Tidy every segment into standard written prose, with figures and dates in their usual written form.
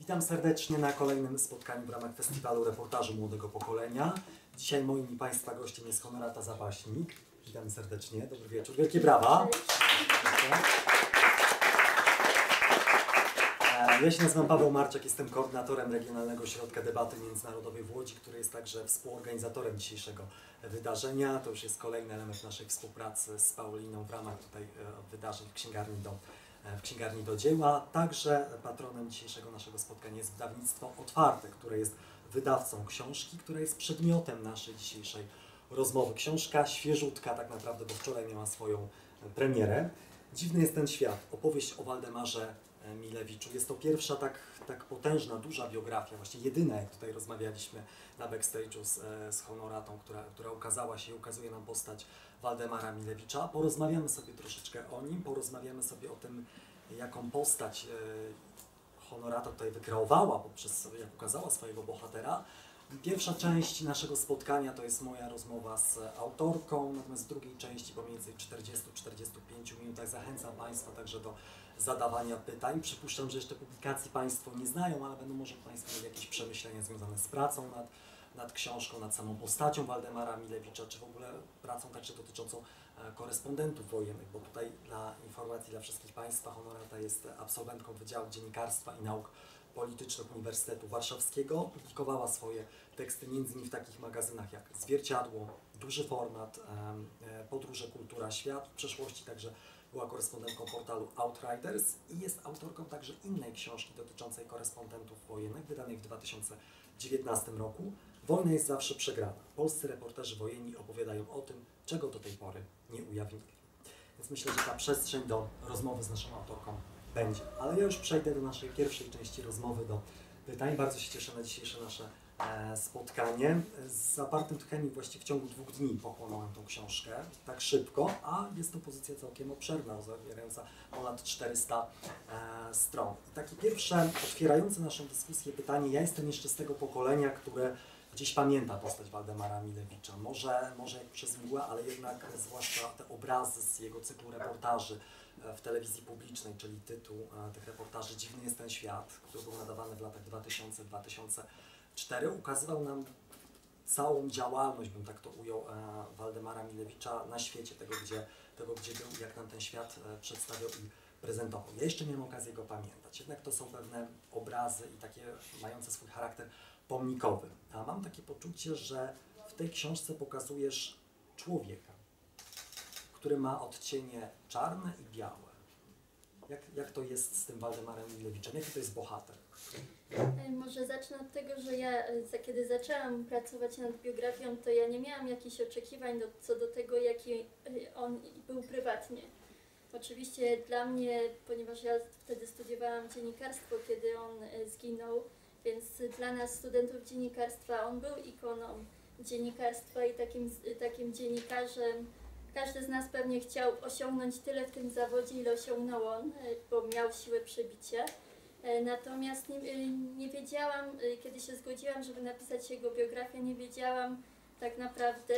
Witam serdecznie na kolejnym spotkaniu w ramach Festiwalu Reportażu Młodego Pokolenia. Dzisiaj moim i Państwa gościem jest Honorata Zapaśnik. Witam serdecznie, dobry wieczór, wielkie brawa. Ja się nazywam Paweł Marczak, jestem koordynatorem Regionalnego Ośrodka Debaty Międzynarodowej w Łodzi, który jest także współorganizatorem dzisiejszego wydarzenia. To już jest kolejny element naszej współpracy z Pauliną w ramach tutaj wydarzeń w Księgarni do Dzieła. Także patronem dzisiejszego naszego spotkania jest Wydawnictwo Otwarte, które jest wydawcą książki, która jest przedmiotem naszej dzisiejszej rozmowy. Książka świeżutka tak naprawdę, bo wczoraj miała swoją premierę. Dziwny jest ten świat. Opowieść o Waldemarze Milewiczu. Jest to pierwsza tak potężna, duża biografia, właśnie jedyna, jak tutaj rozmawialiśmy na backstage'u z Honoratą, która ukazała się i ukazuje nam postać Waldemara Milewicza. Porozmawiamy sobie troszeczkę o nim, porozmawiamy sobie o tym, jaką postać Honorata tutaj wykreowała poprzez, jak ukazała swojego bohatera. Pierwsza część naszego spotkania to jest moja rozmowa z autorką, natomiast w drugiej części pomiędzy 40-45 minutach zachęcam Państwa także do zadawania pytań. Przypuszczam, że jeszcze publikacji Państwo nie znają, ale będą może Państwo mieli jakieś przemyślenia związane z pracą nad książką, nad samą postacią Waldemara Milewicza, czy w ogóle pracą także dotyczącą korespondentów wojennych, bo tutaj dla informacji dla wszystkich Państwa Honorata jest absolwentką Wydziału Dziennikarstwa i Nauk Politycznych Uniwersytetu Warszawskiego. Publikowała swoje teksty m.in. w takich magazynach jak Zwierciadło, Duży Format, Podróże, Kultura, Świat. W przeszłości także była korespondentką portalu Outriders i jest autorką także innej książki dotyczącej korespondentów wojennych, wydanej w 2019 roku. Wojna jest zawsze przegrana. Polscy reporterzy wojenni opowiadają o tym, czego do tej pory nie ujawnili. Więc myślę, że ta przestrzeń do rozmowy z naszą autorką będzie. Ale ja już przejdę do naszej pierwszej części rozmowy, do pytań. Bardzo się cieszę na dzisiejsze nasze spotkanie. Z zapartym tcheniem właściwie w ciągu 2 dni pochłonąłem tą książkę, tak szybko, a jest to pozycja całkiem obszerna, zawierająca ponad 400 stron. I takie pierwsze, otwierające naszą dyskusję pytanie, ja jestem jeszcze z tego pokolenia, które gdzieś pamięta postać Waldemara Milewicza. Może jak przez mgłę, ale jednak zwłaszcza te obrazy z jego cyklu reportaży w telewizji publicznej, czyli tytuł tych reportaży Dziwny jest ten świat, który był nadawany w latach 2000-2004, ukazywał nam całą działalność, bym tak to ujął, Waldemara Milewicza na świecie, tego gdzie był, jak nam ten świat przedstawiał i prezentował. Ja jeszcze miałem okazję go pamiętać, jednak to są pewne obrazy i takie mające swój charakter pomnikowy. A mam takie poczucie, że w tej książce pokazujesz człowieka, który ma odcienie czarne i białe. Jak to jest z tym Waldemarem Milewiczem? Jaki to jest bohater? Może zacznę od tego, że ja kiedy zaczęłam pracować nad biografią, to ja nie miałam jakichś oczekiwań co do tego, jaki on był prywatnie. Oczywiście dla mnie, ponieważ ja wtedy studiowałam dziennikarstwo, kiedy on zginął, więc dla nas, studentów dziennikarstwa, on był ikoną dziennikarstwa i takim dziennikarzem. Każdy z nas pewnie chciał osiągnąć tyle w tym zawodzie, ile osiągnął on, bo miał siłę przebicia. Natomiast nie wiedziałam, kiedy się zgodziłam, żeby napisać jego biografię, nie wiedziałam tak naprawdę,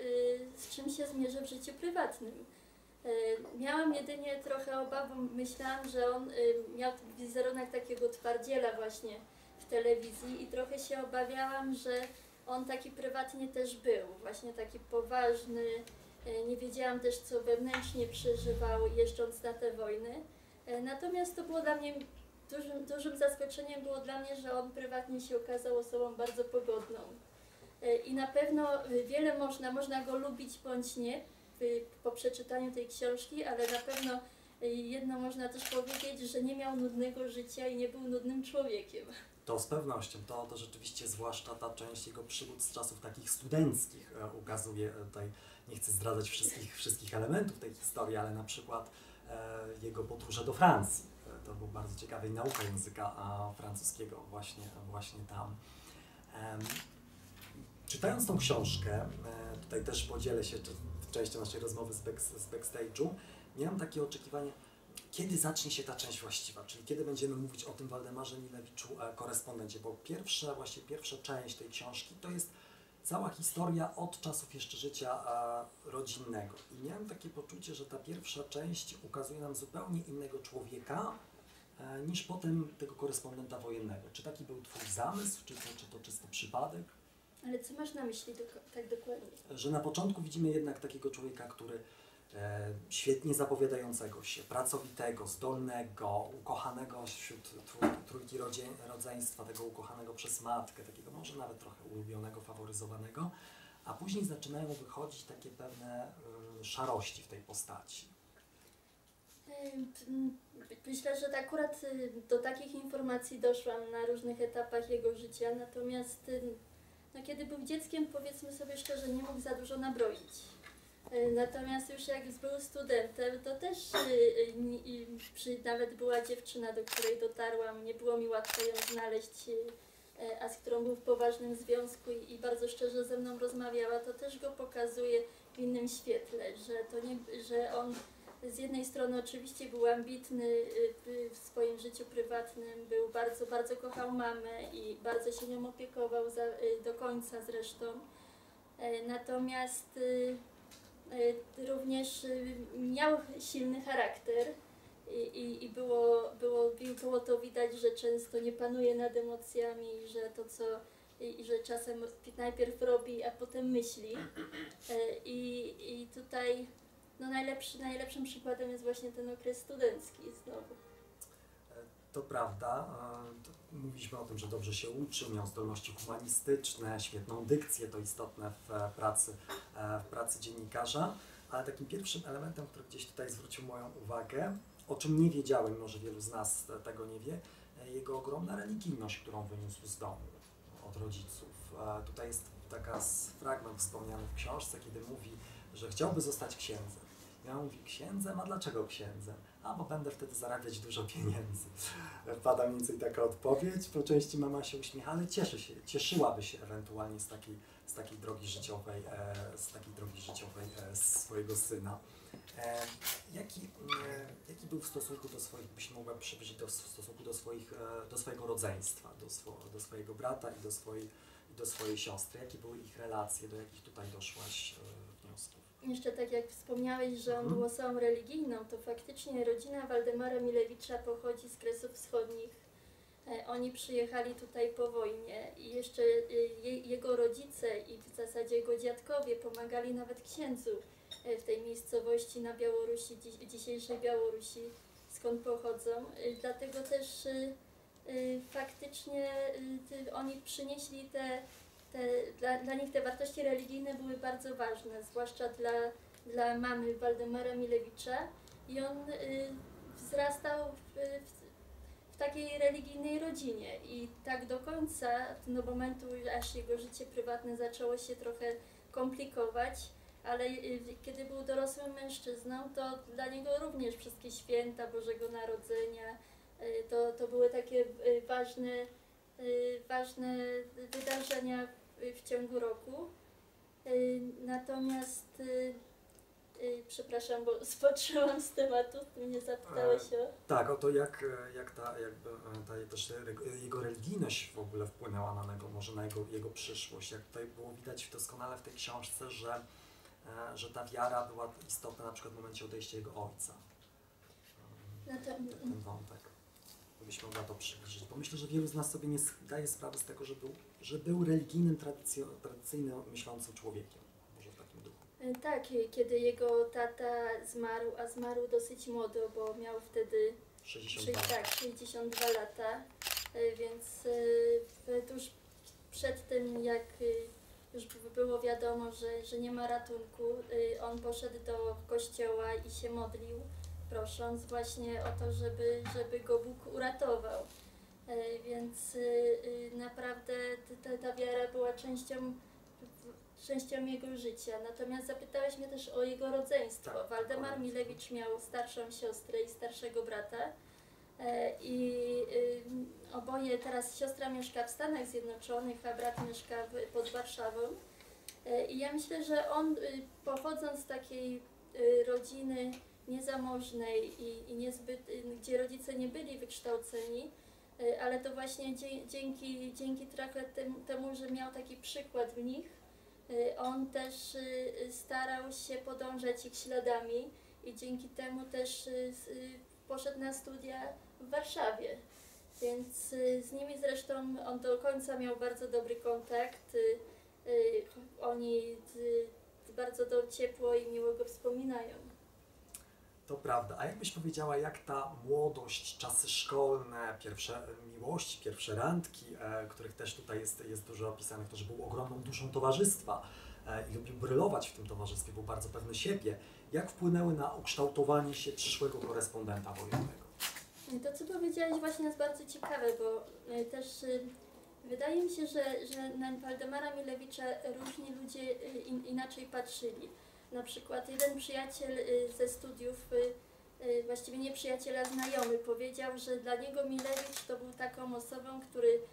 z czym się zmierzę w życiu prywatnym. Miałam jedynie trochę obaw, bo myślałam, że on miał wizerunek takiego twardziela właśnie w telewizji i trochę się obawiałam, że on taki prywatnie też był, właśnie taki poważny. Nie wiedziałam też, co wewnętrznie przeżywał jeżdżąc na te wojny. Natomiast to było dla mnie dużym zaskoczeniem było dla mnie, że on prywatnie się okazał osobą bardzo pogodną. I na pewno wiele można go lubić bądź nie po przeczytaniu tej książki, ale na pewno jedno można też powiedzieć, że nie miał nudnego życia i nie był nudnym człowiekiem. To z pewnością, to rzeczywiście, zwłaszcza ta część jego przygód z czasów takich studenckich ukazuje tutaj, nie chcę zdradzać wszystkich elementów tej historii, ale na przykład jego podróże do Francji. To był bardzo ciekawy i nauka języka francuskiego właśnie tam. Czytając tą książkę, tutaj też podzielę się częścią naszej rozmowy z backstage'u, miałem takie oczekiwanie, kiedy zacznie się ta część właściwa, czyli kiedy będziemy mówić o tym Waldemarze Milewiczu, korespondencie, bo pierwsza część tej książki to jest cała historia od czasów jeszcze życia rodzinnego. I miałem takie poczucie, że ta pierwsza część ukazuje nam zupełnie innego człowieka, niż potem tego korespondenta wojennego. Czy taki był Twój zamysł, czy to czysty przypadek? Ale co masz na myśli tak dokładnie? Że na początku widzimy jednak takiego człowieka, który świetnie zapowiadającego się, pracowitego, zdolnego, ukochanego wśród trójki rodzeństwa, tego ukochanego przez matkę, takiego może nawet trochę ulubionego, faworyzowanego, a później zaczynają wychodzić takie pewne szarości w tej postaci. Myślę, że akurat do takich informacji doszłam na różnych etapach jego życia, natomiast no, kiedy był dzieckiem, powiedzmy sobie szczerze, nie mógł za dużo nabroić. Natomiast już jak był studentem, to też nawet była dziewczyna, do której dotarłam, nie było mi łatwo ją znaleźć, a z którą był w poważnym związku i bardzo szczerze ze mną rozmawiała, to też go pokazuje w innym świetle, że on z jednej strony oczywiście był ambitny w swoim życiu prywatnym, był bardzo, bardzo kochał mamę i bardzo się nią opiekował do końca zresztą. Natomiast również miał silny charakter i było to widać, że często nie panuje nad emocjami, że czasem najpierw robi, a potem myśli. I tutaj no najlepszym przykładem jest właśnie ten okres studencki znowu. To prawda, mówiliśmy o tym, że dobrze się uczył, miał zdolności humanistyczne, świetną dykcję, to istotne w pracy dziennikarza, ale takim pierwszym elementem, który gdzieś tutaj zwrócił moją uwagę, o czym nie wiedziałem, może wielu z nas tego nie wie, jego ogromna religijność, którą wyniósł z domu, od rodziców. Tutaj jest fragment wspomniany w książce, kiedy mówi, że chciałby zostać księdzem. Ja mówi, księdzem? A dlaczego księdzem? A bo będę wtedy zarabiać dużo pieniędzy. Pada mniej więcej taka odpowiedź. Po części mama się uśmiecha, ale cieszyłaby się ewentualnie z takiej drogi życiowej swojego syna. Jaki był w stosunku do swoich, byś mogła przybliżyć w stosunku do swojego rodzeństwa, do swojego brata i do swojej siostry? Jakie były ich relacje, do jakich tutaj doszłaś wniosków? Jeszcze tak jak wspomniałeś, że on był osobą religijną, to faktycznie rodzina Waldemara Milewicza pochodzi z Kresów Wschodnich. Oni przyjechali tutaj po wojnie i jeszcze jego rodzice i w zasadzie jego dziadkowie pomagali nawet księdzu w tej miejscowości na Białorusi, dzisiejszej Białorusi, skąd pochodzą. Dlatego też faktycznie oni przynieśli dla nich te wartości religijne były bardzo ważne, zwłaszcza dla mamy Waldemara Milewicza i on wzrastał w takiej religijnej rodzinie i tak do końca, do momentu, aż jego życie prywatne zaczęło się trochę komplikować, ale kiedy był dorosłym mężczyzną, to dla niego również wszystkie święta Bożego Narodzenia, to były takie ważne wydarzenia w ciągu roku. Natomiast przepraszam, bo spoczyłam z tematu, ty mnie zapytałeś o... Tak, o to jak też jego religijność w ogóle wpłynęła na niego, może na jego przyszłość. Jak tutaj było widać doskonale w tej książce, że ta wiara była istotna na przykład w momencie odejścia jego ojca. Ten wątek. Gdybyś mogła to przybliżyć, bo myślę, że wielu z nas sobie nie zdaje sprawy z tego, że był religijnym, tradycyjnie myślącym człowiekiem, może w takim duchu. Tak, kiedy jego tata zmarł, a zmarł dosyć młodo, bo miał wtedy 62 lata, więc tuż przed tym, jak już było wiadomo, że nie ma ratunku, on poszedł do kościoła i się modlił, prosząc właśnie o to, żeby go Bóg uratował. Więc naprawdę ta wiara była częścią jego życia. Natomiast zapytałeś mnie też o jego rodzeństwo. Tak, Waldemar Milewicz miał starszą siostrę i starszego brata. I oboje, teraz siostra mieszka w Stanach Zjednoczonych, a brat mieszka pod Warszawą. I ja myślę, że on pochodząc z takiej rodziny niezamożnej i niezbyt, gdzie rodzice nie byli wykształceni, ale to właśnie dzięki trochę temu, że miał taki przykład w nich, on też starał się podążać ich śladami i dzięki temu też poszedł na studia w Warszawie. Więc z nimi zresztą on do końca miał bardzo dobry kontakt. Oni bardzo ciepło i miło go wspominają. To prawda. A jakbyś powiedziała, jak ta młodość, czasy szkolne, pierwsze miłości, pierwsze randki, których też tutaj jest dużo opisanych, to, że był ogromną duszą towarzystwa i lubił brylować w tym towarzystwie, był bardzo pewny siebie, jak wpłynęły na ukształtowanie się przyszłego korespondenta wojennego? To, co powiedziałeś, właśnie jest bardzo ciekawe, bo też wydaje mi się, że na Waldemara Milewicza różni ludzie inaczej patrzyli. Na przykład jeden przyjaciel ze studiów, właściwie nie przyjaciel, a znajomy, powiedział, że dla niego Milewicz to był taką osobą,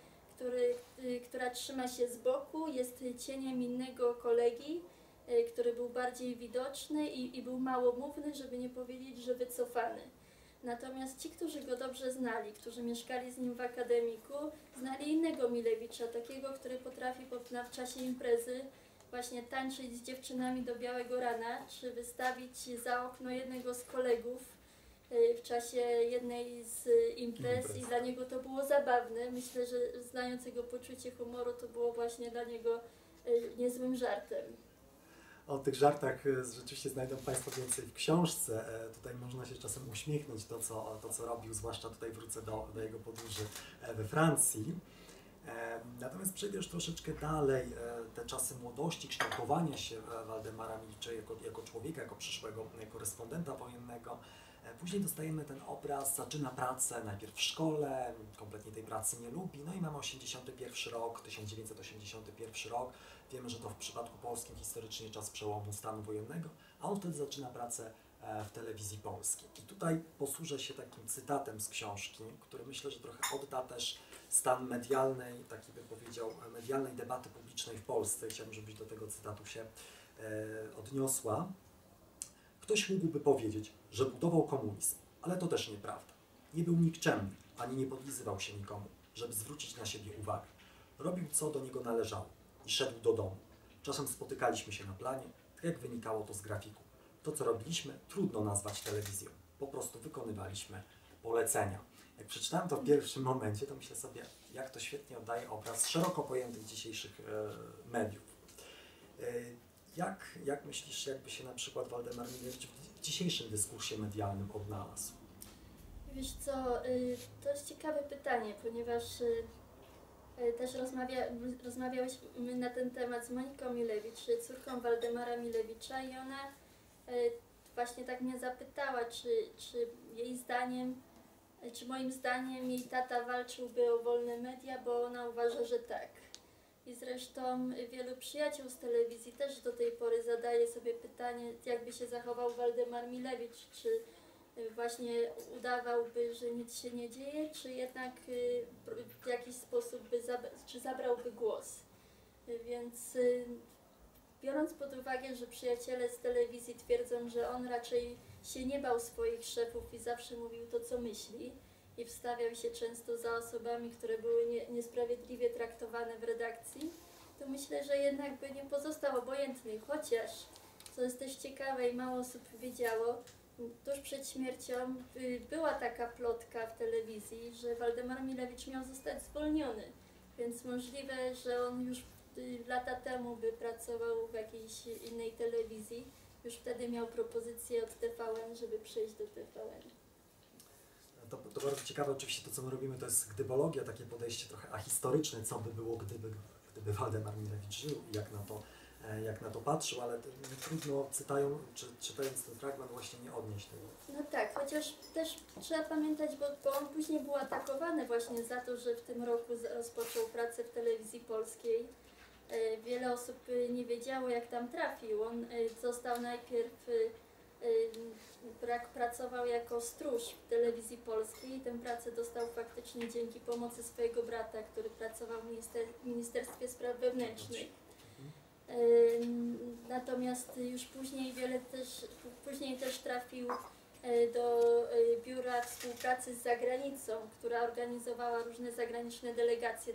która trzyma się z boku, jest cieniem innego kolegi, który był bardziej widoczny i był małomówny, żeby nie powiedzieć, że wycofany. Natomiast ci, którzy go dobrze znali, którzy mieszkali z nim w akademiku, znali innego Milewicza, takiego, który potrafi w czasie imprezy właśnie tańczyć z dziewczynami do białego rana, czy wystawić za okno jednego z kolegów w czasie jednej z imprez i dla niego to było zabawne. Myślę, że znając jego poczucie humoru, to było właśnie dla niego niezłym żartem. O tych żartach rzeczywiście znajdą Państwo więcej w książce. Tutaj można się czasem uśmiechnąć to, co robił, zwłaszcza tutaj wrócę do jego podróży we Francji. Natomiast przejdę już troszeczkę dalej, te czasy młodości, kształtowania się Waldemara Milewicza jako człowieka, jako przyszłego korespondenta wojennego. Później dostajemy ten obraz, zaczyna pracę najpierw w szkole, kompletnie tej pracy nie lubi, no i mamy 81 rok, 1981 rok. Wiemy, że to w przypadku polskim historycznie czas przełomu stanu wojennego, a on wtedy zaczyna pracę w telewizji polskiej. I tutaj posłużę się takim cytatem z książki, który myślę, że trochę odda też stan medialnej, taki bym powiedział, medialnej debaty publicznej w Polsce. Chciałbym, żebyś do tego cytatu się odniosła. Ktoś mógłby powiedzieć, że budował komunizm, ale to też nieprawda. Nie był nikczemny, ani nie podlizywał się nikomu, żeby zwrócić na siebie uwagę. Robił, co do niego należało i szedł do domu. Czasem spotykaliśmy się na planie, tak jak wynikało to z grafiku. To, co robiliśmy, trudno nazwać telewizją. Po prostu wykonywaliśmy polecenia. Jak przeczytałem to w pierwszym momencie, to myślę sobie, jak to świetnie oddaje obraz szeroko pojętych dzisiejszych mediów. Jak myślisz, jakby się na przykład Waldemar Milewicz w dzisiejszym dyskursie medialnym odnalazł? Wiesz co, to jest ciekawe pytanie, ponieważ też rozmawiałyśmy na ten temat z Moniką Milewicz, córką Waldemara Milewicza, i ona właśnie tak mnie zapytała, czy jej zdaniem, czy moim zdaniem jej tata walczyłby o wolne media, bo ona uważa, że tak. I zresztą wielu przyjaciół z telewizji też do tej pory zadaje sobie pytanie, jakby się zachował Waldemar Milewicz, czy właśnie udawałby, że nic się nie dzieje, czy jednak w jakiś sposób czy zabrałby głos. Więc biorąc pod uwagę, że przyjaciele z telewizji twierdzą, że on raczej się nie bał swoich szefów i zawsze mówił to, co myśli, i wstawiał się często za osobami, które były niesprawiedliwie traktowane w redakcji, to myślę, że jednak by nie pozostał obojętny. Chociaż, co jest też ciekawe i mało osób wiedziało, tuż przed śmiercią była taka plotka w telewizji, że Waldemar Milewicz miał zostać zwolniony. Więc możliwe, że on już lata temu by pracował w jakiejś innej telewizji. Już wtedy miał propozycję od TVN, żeby przejść do TVN. To bardzo ciekawe, oczywiście to, co my robimy, to jest gdybologia, takie podejście trochę ahistoryczne, co by było, gdyby Waldemar Milewicz żył i jak na to patrzył, ale trudno, czytając ten fragment, właśnie nie odnieść tego. No tak, chociaż też trzeba pamiętać, bo on później był atakowany właśnie za to, że w tym roku rozpoczął pracę w telewizji polskiej. Wiele osób nie wiedziało, jak tam trafił. On został najpierw, pracował jako stróż w telewizji polskiej i tę pracę dostał faktycznie dzięki pomocy swojego brata, który pracował w Ministerstwie Spraw Wewnętrznych. Natomiast już później też trafił do Biura Współpracy z Zagranicą, która organizowała różne zagraniczne delegacje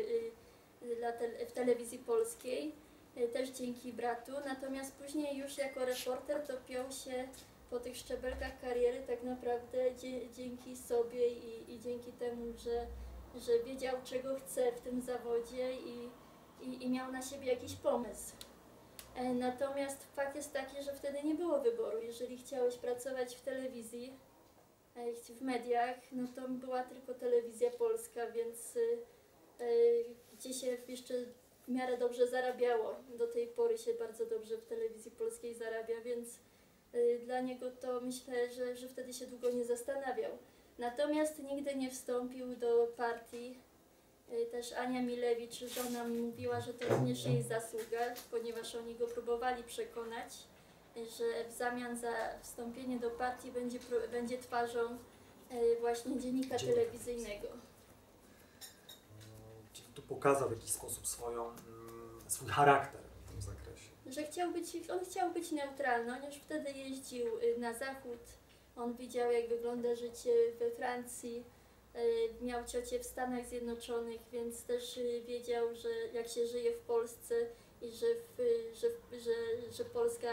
w telewizji polskiej, też dzięki bratu. Natomiast później już jako reporter dopiął się po tych szczebelkach kariery tak naprawdę dzięki sobie i dzięki temu, że wiedział, czego chce w tym zawodzie i miał na siebie jakiś pomysł. Natomiast fakt jest taki, że wtedy nie było wyboru. Jeżeli chciałeś pracować w telewizji, w mediach, no to była tylko telewizja polska, więc gdzie się jeszcze w miarę dobrze zarabiało. Do tej pory się bardzo dobrze w telewizji polskiej zarabia, więc dla niego to myślę, że wtedy się długo nie zastanawiał. Natomiast nigdy nie wstąpił do partii. Też Ania Milewicz, żona, mi mówiła, że to również jej zasługa, ponieważ oni go próbowali przekonać, że w zamian za wstąpienie do partii będzie twarzą właśnie dziennika telewizyjnego. Czyli tu pokazał w jakiś sposób swój charakter w tym zakresie. Że on chciał być neutralny, on już wtedy jeździł na zachód, on widział, jak wygląda życie we Francji, miał ciocię w Stanach Zjednoczonych, więc też wiedział, że jak się żyje w Polsce i że Polska,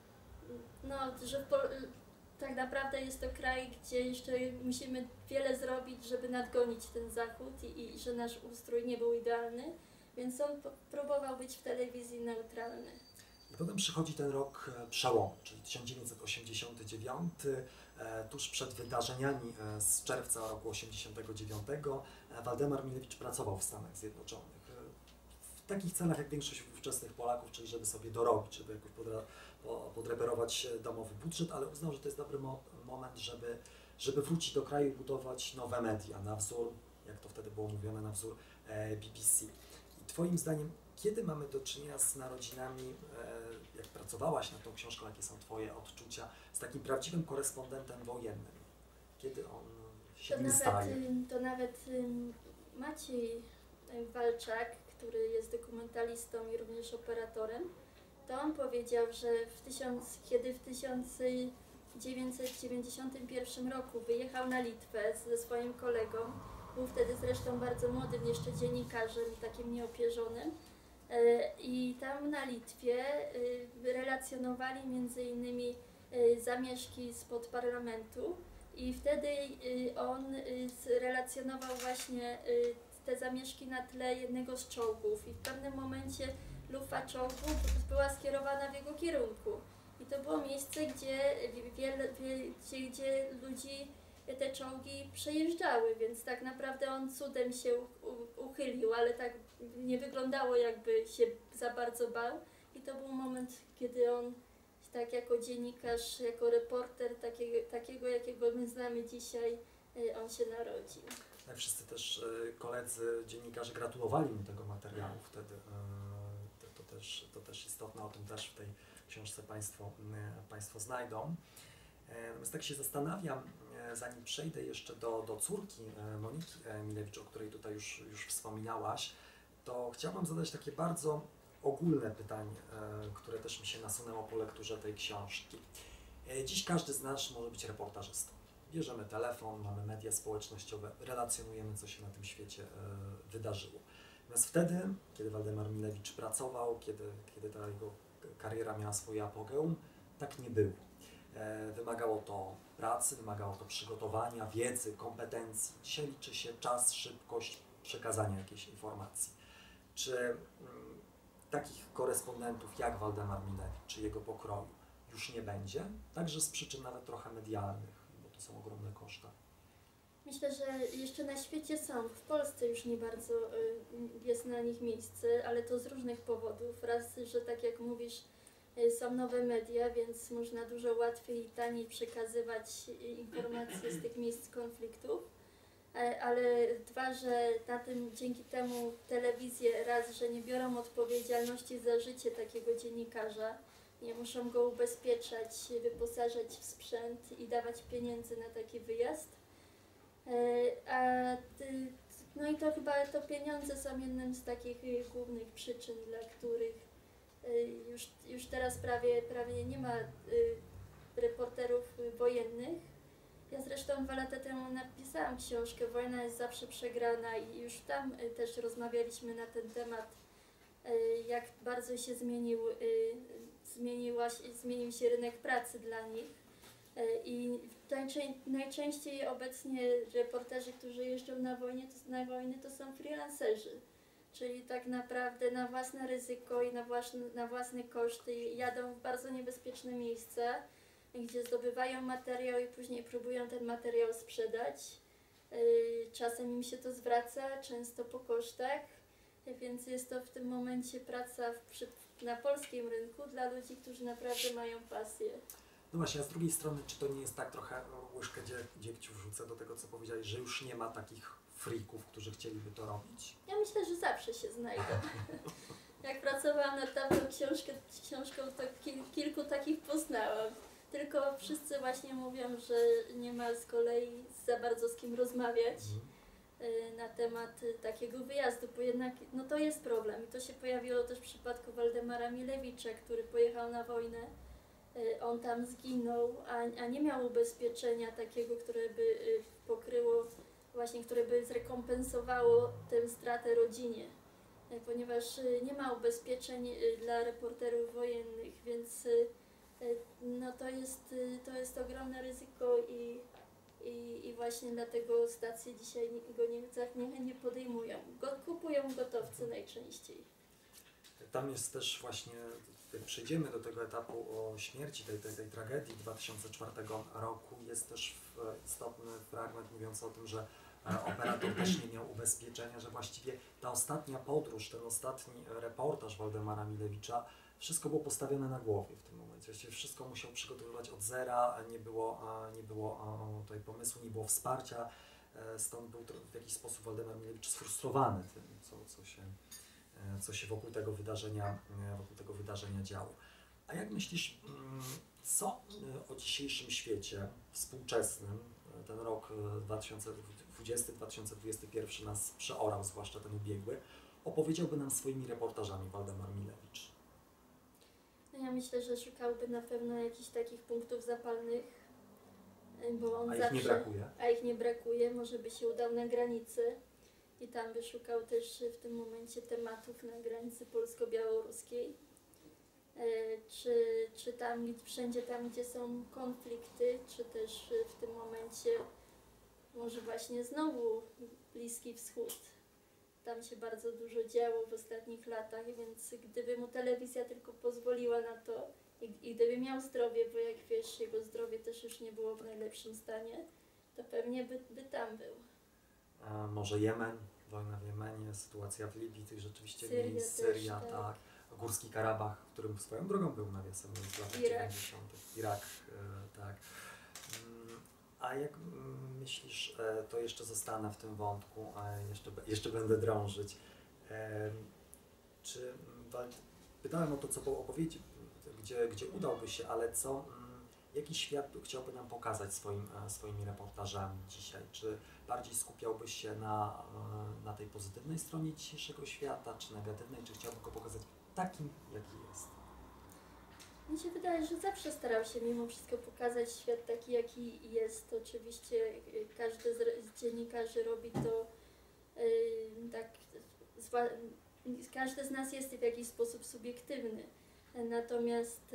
tak naprawdę jest to kraj, gdzie jeszcze musimy wiele zrobić, żeby nadgonić ten Zachód i że nasz ustrój nie był idealny, więc on próbował być w telewizji neutralny. I potem przychodzi ten rok przełomu, czyli 1989, tuż przed wydarzeniami z czerwca roku 1989. Waldemar Milewicz pracował w Stanach Zjednoczonych. W takich celach jak większość ówczesnych Polaków, czyli żeby sobie dorobić, żeby jakoś podreperować domowy budżet, ale uznał, że to jest dobry moment, żeby wrócić do kraju i budować nowe media, na wzór, jak to wtedy było mówione, na wzór BBC. I Twoim zdaniem, kiedy mamy do czynienia z narodzinami, jak pracowałaś nad tą książką, jakie są Twoje odczucia, z takim prawdziwym korespondentem wojennym? Kiedy on się nim staje? To nawet Maciej Walczak, który jest dokumentalistą i również operatorem, to on powiedział, że kiedy w 1991 roku wyjechał na Litwę ze swoim kolegą, był wtedy zresztą bardzo młodym jeszcze dziennikarzem, takim nieopierzonym, i tam na Litwie relacjonowali między innymi zamieszki spod parlamentu i wtedy on relacjonował właśnie te zamieszki na tle jednego z czołgów i w pewnym momencie lufa czołgu była skierowana w jego kierunku. I to było miejsce, gdzie ludzi te czołgi przejeżdżały, więc tak naprawdę on cudem się uchylił, ale tak nie wyglądało, jakby się za bardzo bał. I to był moment, kiedy on tak jako dziennikarz, jako reporter takiego jakiego my znamy dzisiaj, on się narodził. Tak, wszyscy też koledzy dziennikarze gratulowali mu tego materiału wtedy. To też istotne, o tym też w tej książce Państwo znajdą. Natomiast tak się zastanawiam, zanim przejdę jeszcze do córki Moniki Milewicz, o której tutaj już wspominałaś, to chciałbym zadać takie bardzo ogólne pytanie, które też mi się nasunęło po lekturze tej książki. Dziś każdy z nas może być reportażystą. Bierzemy telefon, mamy media społecznościowe, relacjonujemy, co się na tym świecie wydarzyło. Natomiast wtedy, kiedy Waldemar Milewicz pracował, kiedy ta jego kariera miała swoje apogeum, tak nie było. Wymagało to pracy, wymagało to przygotowania, wiedzy, kompetencji. Dzisiaj liczy się czas, szybkość przekazania jakiejś informacji. Czy takich korespondentów jak Waldemar Milewicz, czy jego pokroju już nie będzie? Także z przyczyn nawet trochę medialnych, bo to są ogromne koszta. Myślę, że jeszcze na świecie są. W Polsce już nie bardzo jest na nich miejsce, ale to z różnych powodów. Raz, że tak jak mówisz, są nowe media, więc można dużo łatwiej i taniej przekazywać informacje z tych miejsc konfliktów. Ale dwa, że dzięki temu telewizje raz, że nie biorą odpowiedzialności za życie takiego dziennikarza, nie muszą go ubezpieczać, wyposażać w sprzęt i dawać pieniędzy na taki wyjazd. No i to chyba pieniądze są jednym z takich głównych przyczyn, dla których już teraz prawie nie ma reporterów wojennych. Ja zresztą 2 lata temu napisałam książkę "Wojna jest zawsze przegrana" i już tam też rozmawialiśmy na ten temat, jak bardzo się zmienił się rynek pracy dla nich. I najczęściej obecnie reporterzy, którzy jeżdżą na wojny, to są freelancerzy. Czyli tak naprawdę na własne ryzyko i na własne koszty jadą w bardzo niebezpieczne miejsca, gdzie zdobywają materiał i później próbują ten materiał sprzedać. Czasem im się to zwraca, często po kosztach, więc jest to w tym momencie praca na polskim rynku dla ludzi, którzy naprawdę mają pasję. No właśnie, a z drugiej strony, czy to nie jest tak trochę łyżkę dziegciu wrzucę do tego, co powiedziałeś, że już nie ma takich freaków, którzy chcieliby to robić? Ja myślę, że zawsze się znajdą. Jak pracowałam nad tamtą książką, to kilku takich poznałam. Tylko wszyscy właśnie mówią, że nie ma z kolei za bardzo z kim rozmawiać na temat takiego wyjazdu, bo jednak no to jest problem. I to się pojawiło też w przypadku Waldemara Milewicza, który pojechał na wojnę. On tam zginął, a nie miał ubezpieczenia takiego, które by pokryło, właśnie które by zrekompensowało tę stratę rodzinie, ponieważ nie ma ubezpieczeń dla reporterów wojennych, więc no to jest ogromne ryzyko i właśnie dlatego stacje dzisiaj go niechętnie podejmują. Kupują gotowce najczęściej. Tam jest też właśnie, jak przejdziemy do tego etapu o śmierci, tej tragedii 2004 roku, jest też istotny fragment mówiący o tym, że operator też nie miał ubezpieczenia, że właściwie ta ostatnia podróż, ten ostatni reportaż Waldemara Milewicza, wszystko było postawione na głowie w tym momencie. Właściwie wszystko musiał przygotowywać od zera, nie było tutaj pomysłu, nie było wsparcia, stąd był w jakiś sposób Waldemar Milewicz sfrustrowany tym, co się wokół tego wydarzenia działo. A jak myślisz, co o dzisiejszym świecie współczesnym, ten rok 2020-2021 nas przeorał, zwłaszcza ten ubiegły, opowiedziałby nam swoimi reportażami Waldemar Milewicz? No ja myślę, że szukałby na pewno jakichś takich punktów zapalnych, bo on A ich nie brakuje? A ich nie brakuje, może by się udał na granicę i tam by szukał też w tym momencie tematów na granicy polsko-białoruskiej, czy tam, wszędzie tam, gdzie są konflikty, czy też w tym momencie może właśnie znowu Bliski Wschód. Tam się bardzo dużo działo w ostatnich latach, więc gdyby mu telewizja tylko pozwoliła na to i gdyby miał zdrowie, bo jak wiesz, jego zdrowie też już nie było w najlepszym stanie, to pewnie by tam był. A może Jemen, wojna w Jemenie, sytuacja w Libii, tych rzeczywiście Syria miejsc, też, Syria, tak. tak. Górski Karabach, którym swoją drogą był nawiasem w latach Irak. 90. Irak, tak. A jak myślisz, to jeszcze zostanę w tym wątku, a jeszcze będę drążyć. Czy pytałem o to, co opowiedzieć, gdzie udałby się, ale jaki świat chciałby nam pokazać swoimi reportażami dzisiaj? Czy bardziej skupiałby się na tej pozytywnej stronie dzisiejszego świata, czy negatywnej, czy chciałby go pokazać takim, jaki jest? Mi się wydaje, że zawsze starał się mimo wszystko pokazać świat taki, jaki jest. Oczywiście każdy z dziennikarzy robi to tak, każdy z nas jest w jakiś sposób subiektywny. Natomiast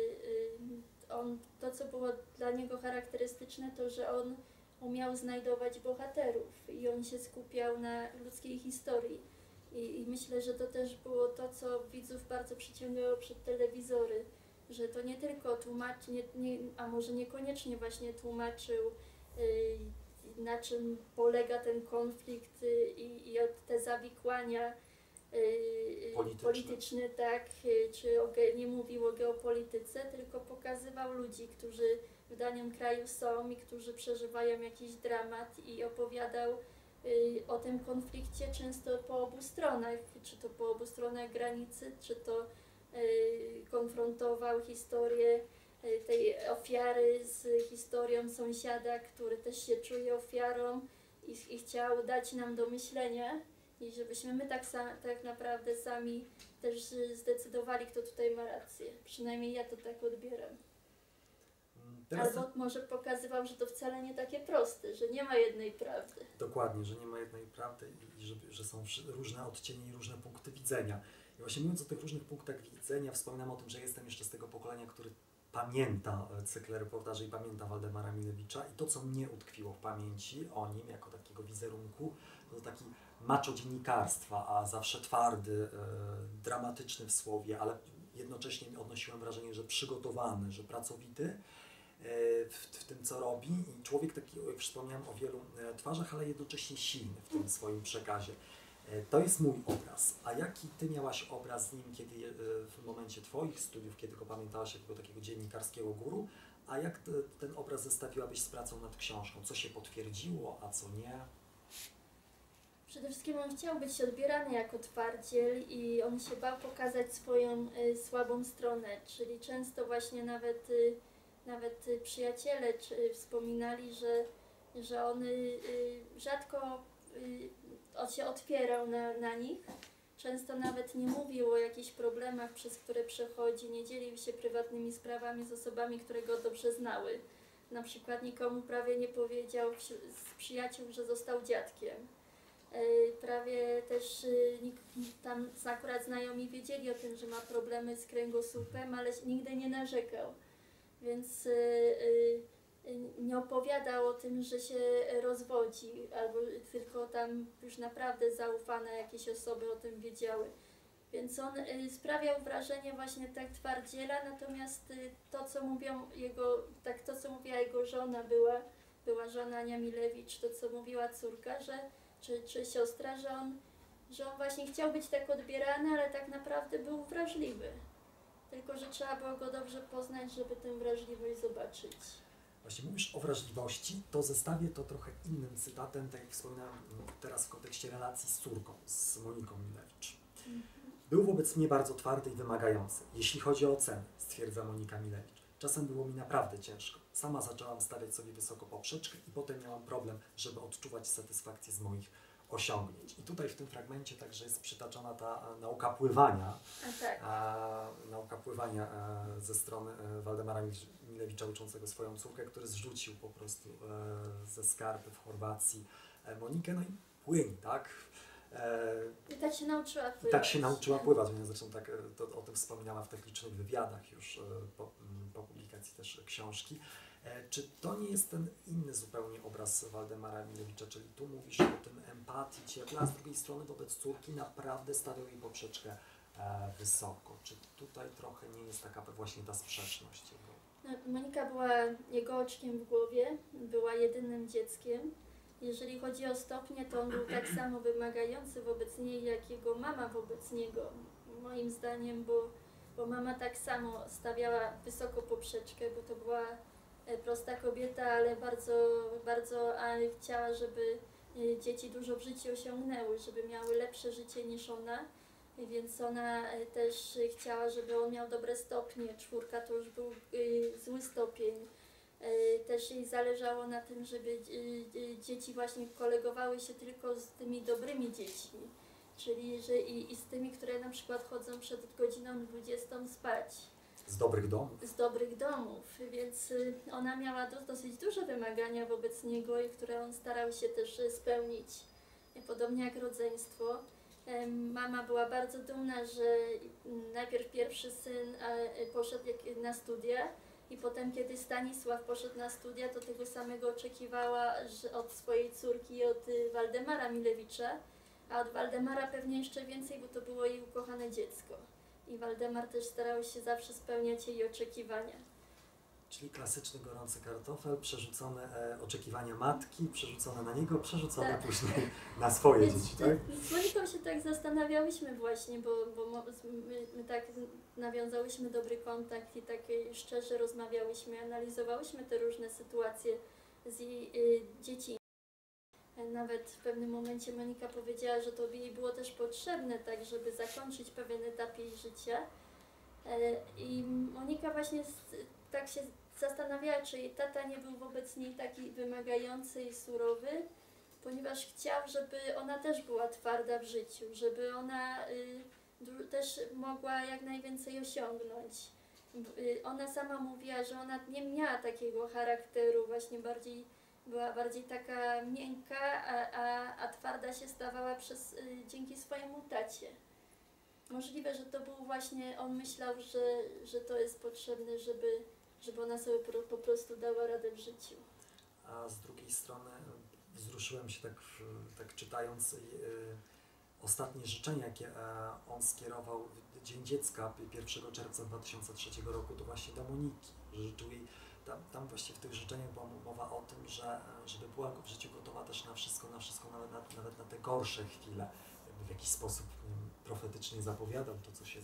to, co było dla niego charakterystyczne, to, że on umiał znajdować bohaterów i on się skupiał na ludzkiej historii. I myślę, że to też było to, co widzów bardzo przyciągało przed telewizory, że to nie tylko a może niekoniecznie właśnie tłumaczył, na czym polega ten konflikt i te zawikłania polityczne, tak, czy nie mówił o geopolityce, tylko pokazywał ludzi, którzy w danym kraju są i którzy przeżywają jakiś dramat i opowiadał o tym konflikcie często po obu stronach, czy to po obu stronach granicy, czy to konfrontował historię tej ofiary z historią sąsiada, który też się czuje ofiarą i chciał dać nam do myślenia i żebyśmy my tak naprawdę sami też zdecydowali, kto tutaj ma rację. Przynajmniej ja to tak odbieram. Albo może pokazywał, że to wcale nie takie proste, że nie ma jednej prawdy. Dokładnie, że nie ma jednej prawdy i że są różne odcienie i różne punkty widzenia. I właśnie mówiąc o tych różnych punktach widzenia, wspominam o tym, że jestem jeszcze z tego pokolenia, który pamięta cykl reportaży i pamięta Waldemara Milewicza i to, co mnie utkwiło w pamięci o nim jako takiego wizerunku, to taki macho dziennikarstwa, a zawsze twardy, dramatyczny w słowie, ale jednocześnie odnosiłem wrażenie, że przygotowany, że pracowity w tym, co robi i człowiek taki, jak wspomniałem, o wielu twarzach, ale jednocześnie silny w tym swoim przekazie. To jest mój obraz. A jaki ty miałaś obraz z nim, kiedy w momencie twoich studiów, kiedy go pamiętałaś jako takiego dziennikarskiego guru, a jak ten obraz zestawiłabyś z pracą nad książką? Co się potwierdziło, a co nie? Przede wszystkim on chciał być odbierany jako twardziel i on się bał pokazać swoją słabą stronę, czyli często właśnie nawet przyjaciele wspominali, że on rzadko się otwierał na nich. Często nawet nie mówił o jakichś problemach, przez które przechodzi, nie dzielił się prywatnymi sprawami z osobami, które go dobrze znały. Na przykład nikomu prawie nie powiedział z przyjaciół, że został dziadkiem. Prawie też tam akurat znajomi wiedzieli o tym, że ma problemy z kręgosłupem, ale nigdy nie narzekał. Więc nie opowiadał o tym, że się rozwodzi, albo tylko tam już naprawdę zaufane jakieś osoby o tym wiedziały. Więc on sprawiał wrażenie właśnie tak twardziela, natomiast to, co mówiła jego żona, była żona Ania Milewicz, to co mówiła córka, czy siostra, że on właśnie chciał być tak odbierany, ale tak naprawdę był wrażliwy. Tylko że trzeba było go dobrze poznać, żeby tę wrażliwość zobaczyć. Właśnie mówisz o wrażliwości, to zestawię to trochę innym cytatem, tak jak wspominałem teraz w kontekście relacji z córką, z Moniką Milewicz. Był wobec mnie bardzo twardy i wymagający, jeśli chodzi o ocenę, stwierdza Monika Milewicz. Czasem było mi naprawdę ciężko. Sama zaczęłam stawiać sobie wysoko poprzeczkę i potem miałam problem, żeby odczuwać satysfakcję z moich osiągnięć. I tutaj w tym fragmencie także jest przytaczona ta nauka pływania. Tak. Nauka pływania ze strony Waldemara Milewicza uczącego swoją córkę, który zrzucił po prostu ze skarpy w Chorwacji Monikę, no i płyń, tak? I tak się nauczyła pływać. I tak się nauczyła pływać, więc zresztą tak o tym wspominała w tych licznych wywiadach już po publikacji też książki. Czy to nie jest ten inny zupełnie obraz Waldemara Milewicza, czyli tu mówisz o tym empatii, ciepła, a z drugiej strony wobec córki naprawdę stawiał jej poprzeczkę wysoko. Czy tutaj trochę nie jest taka właśnie ta sprzeczność jego? Monika była jego oczkiem w głowie, była jedynym dzieckiem. Jeżeli chodzi o stopnie, to on był tak samo wymagający wobec niej, jak jego mama wobec niego. Moim zdaniem, bo mama tak samo stawiała wysoko poprzeczkę, bo to była prosta kobieta, ale bardzo chciała, żeby dzieci dużo w życiu osiągnęły, żeby miały lepsze życie niż ona. Więc ona też chciała, żeby on miał dobre stopnie. 4 to już był zły stopień. Też jej zależało na tym, żeby dzieci właśnie kolegowały się tylko z tymi dobrymi dziećmi. Czyli że i z tymi, które na przykład chodzą przed godziną 20 spać. Z dobrych domów. Z dobrych domów, więc ona miała dosyć duże wymagania wobec niego, i które on starał się też spełnić. Podobnie jak rodzeństwo. Mama była bardzo dumna, że najpierw pierwszy syn poszedł na studia i potem, kiedy Stanisław poszedł na studia, to tego samego oczekiwała od swojej córki i od Waldemara Milewicza, a od Waldemara pewnie jeszcze więcej, bo to było jej ukochane dziecko. I Waldemar też starał się zawsze spełniać jej oczekiwania. Czyli klasyczny gorący kartofel, przerzucone oczekiwania matki, przerzucone na niego, przerzucone później na swoje dzieci, tak? Z Moniką się tak zastanawiałyśmy właśnie, bo my tak nawiązałyśmy dobry kontakt i tak szczerze rozmawiałyśmy, analizowałyśmy te różne sytuacje z jej dzieci. Nawet w pewnym momencie Monika powiedziała, że to by jej było też potrzebne, tak żeby zakończyć pewien etap jej życia. I Monika właśnie tak się zastanawiała, czy jej tata nie był wobec niej taki wymagający i surowy, ponieważ chciał, żeby ona też była twarda w życiu, żeby ona też mogła jak najwięcej osiągnąć. Ona sama mówiła, że ona nie miała takiego charakteru, właśnie była bardziej taka miękka, a twarda się stawała dzięki swojemu tacie. Możliwe, że to był właśnie, on myślał, że to jest potrzebne, żeby ona sobie po prostu dała radę w życiu. A z drugiej strony wzruszyłem się tak czytając ostatnie życzenia, jakie on skierował w Dzień Dziecka 1 czerwca 2003 roku, to właśnie do Moniki, że życzył jej, tam właśnie w tych życzeniach była mowa o tym, że żeby była w życiu gotowa też na wszystko, nawet na te gorsze chwile. Jakby w jakiś sposób, nie wiem, profetycznie zapowiadał to, co się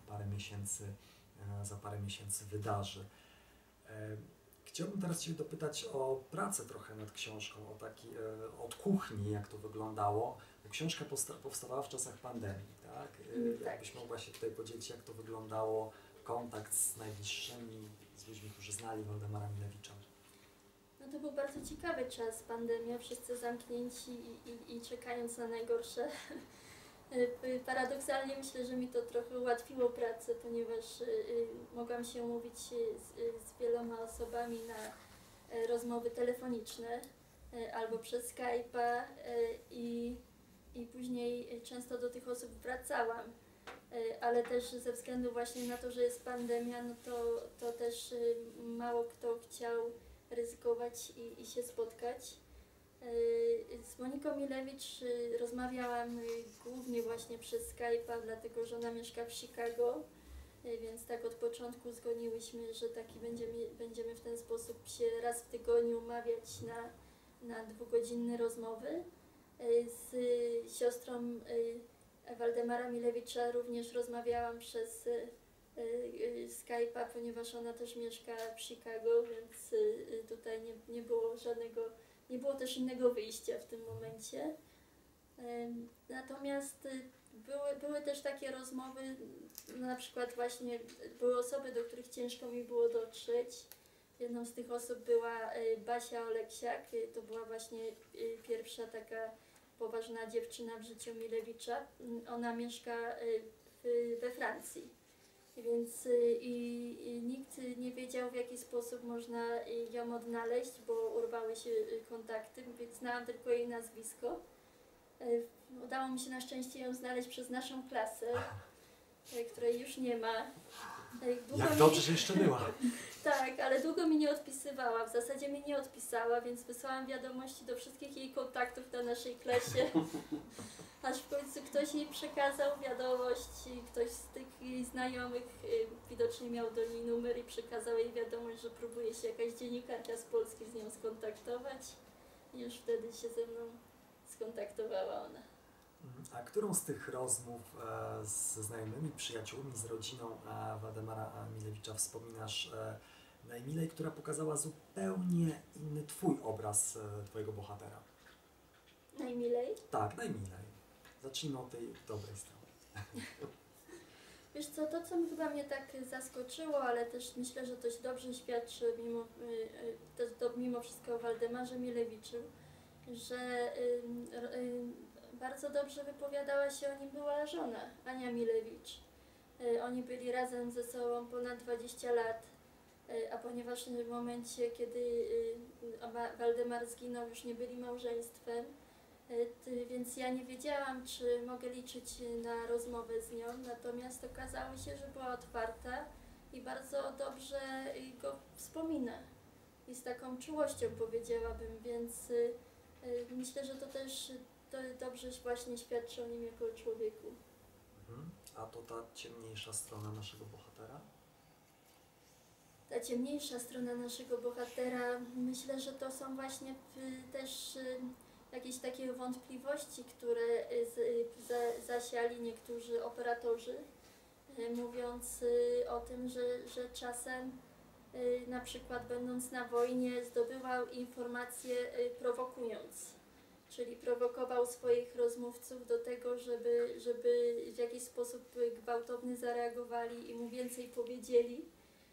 za parę miesięcy wydarzy. Chciałbym teraz Cię dopytać o pracę trochę nad książką, od kuchni, jak to wyglądało. Książka powstawała w czasach pandemii, tak? Tak. Jakbyś mogła się tutaj podzielić, jak to wyglądało, kontakt z najbliższymi, z ludźmi, którzy znali Waldemara Milewicza? No to był bardzo ciekawy czas, pandemia, wszyscy zamknięci i czekając na najgorsze. Paradoksalnie myślę, że mi to trochę ułatwiło pracę, ponieważ mogłam się umówić z wieloma osobami na rozmowy telefoniczne albo przez Skype'a i później często do tych osób wracałam. Ale też ze względu właśnie na to, że jest pandemia, no to też mało kto chciał ryzykować i się spotkać. Z Moniką Milewicz rozmawiałam głównie właśnie przez Skype'a, dlatego że ona mieszka w Chicago, więc tak od początku zgodniłyśmy, że będziemy w ten sposób się raz w tygodniu umawiać na 2-godzinne rozmowy. Z siostrą Waldemara Milewicza również rozmawiałam przez Skype'a, ponieważ ona też mieszka w Chicago, więc tutaj nie było też innego wyjścia w tym momencie. Natomiast były też takie rozmowy, na przykład właśnie były osoby, do których ciężko mi było dotrzeć. Jedną z tych osób była Basia Oleksiak, to była właśnie pierwsza taka poważna dziewczyna w życiu Milewicza. Ona mieszka we Francji, więc nikt nie wiedział, w jaki sposób można ją odnaleźć, bo urwały się kontakty, więc znałam tylko jej nazwisko. Udało mi się na szczęście ją znaleźć przez naszą klasę, której już nie ma. Jak dobrze, że jeszcze była. Tak, ale długo mi nie odpisywała, w zasadzie mi nie odpisała, więc wysłałam wiadomości do wszystkich jej kontaktów na naszej klasie, aż w końcu ktoś jej przekazał wiadomość, ktoś z tych jej znajomych widocznie miał do niej numer i przekazał jej wiadomość, że próbuje się jakaś dziennikarka z Polski z nią skontaktować i już wtedy się ze mną skontaktowała ona. A którą z tych rozmów ze znajomymi, przyjaciółmi, z rodziną Waldemara Milewicza wspominasz najmilej, która pokazała zupełnie inny Twój obraz Twojego bohatera? Najmilej? Tak, najmilej. Zacznijmy od tej dobrej strony. Wiesz co, to co chyba mnie tak zaskoczyło, ale też myślę, że dość dobrze świadczy mimo wszystko o Waldemarze Milewiczu, że bardzo dobrze wypowiadała się o nim była żona, Ania Milewicz. Oni byli razem ze sobą ponad 20 lat, a ponieważ w momencie, kiedy Waldemar zginął, już nie byli małżeństwem, więc ja nie wiedziałam, czy mogę liczyć na rozmowę z nią, natomiast okazało się, że była otwarta i bardzo dobrze go wspomina i z taką czułością powiedziałabym, więc myślę, że to też dobrze właśnie świadczy o nim jako o człowieku. A to ta ciemniejsza strona naszego bohatera? Ta ciemniejsza strona naszego bohatera, myślę, że to są właśnie też jakieś takie wątpliwości, które zasiali niektórzy operatorzy, mówiąc o tym, że czasem na przykład będąc na wojnie zdobywał informacje prowokując, czyli prowokował swoich rozmówców do tego, żeby w jakiś sposób gwałtowny zareagowali i mu więcej powiedzieli,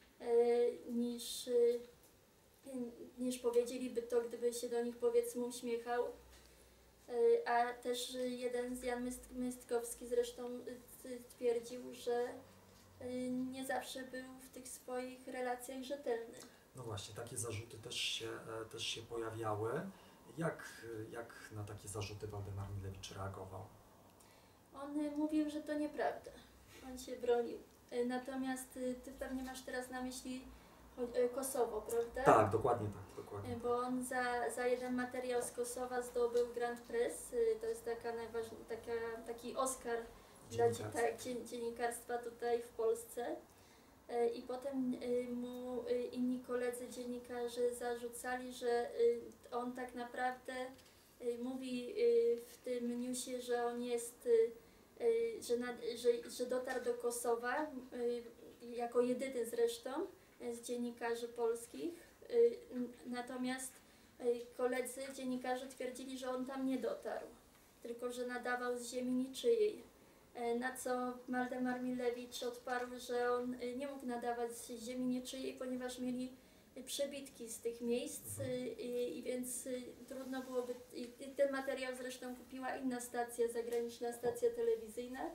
niż powiedzieliby to, gdyby się do nich powiedzmy uśmiechał. A też jeden z Jan Mystkowski zresztą twierdził, że nie zawsze był w tych swoich relacjach rzetelny. No właśnie, takie zarzuty też się pojawiały. Jak na takie zarzuty Waldemar Milewicz reagował? On mówił, że to nieprawda. On się bronił. Natomiast ty pewnie masz teraz na myśli Kosowo, prawda? Tak, dokładnie tak, dokładnie. Bo on za jeden materiał z Kosowa zdobył Grand Prix. To jest taki Oscar dla dziennikarstwa tutaj w Polsce. I potem mu inni koledzy dziennikarze zarzucali, że on tak naprawdę mówi w tym newsie, że on jest, że dotarł do Kosowa jako jedyny zresztą z dziennikarzy polskich. Natomiast koledzy dziennikarze twierdzili, że on tam nie dotarł, tylko że nadawał z ziemi niczyjej. Na co Waldemar Milewicz odparł, że on nie mógł nadawać z ziemi niczyjej, ponieważ mieli przebitki z tych miejsc i więc trudno byłoby. I ten materiał zresztą kupiła inna stacja, zagraniczna stacja telewizyjna,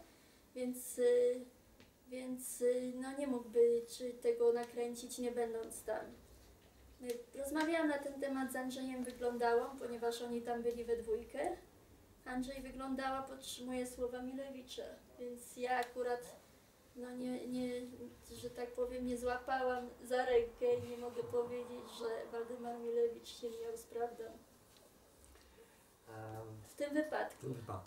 więc no nie mógłby tego nakręcić, nie będąc tam. Rozmawiałam na ten temat z Andrzejem Wyglądałą, ponieważ oni tam byli we dwójkę. Andrzej Wyglądała podtrzymuje słowa Milewicza, więc ja akurat że tak powiem, nie złapałam za rękę i nie mogę powiedzieć, że Waldemar Milewicz się miał z prawdą. W tym wypadku.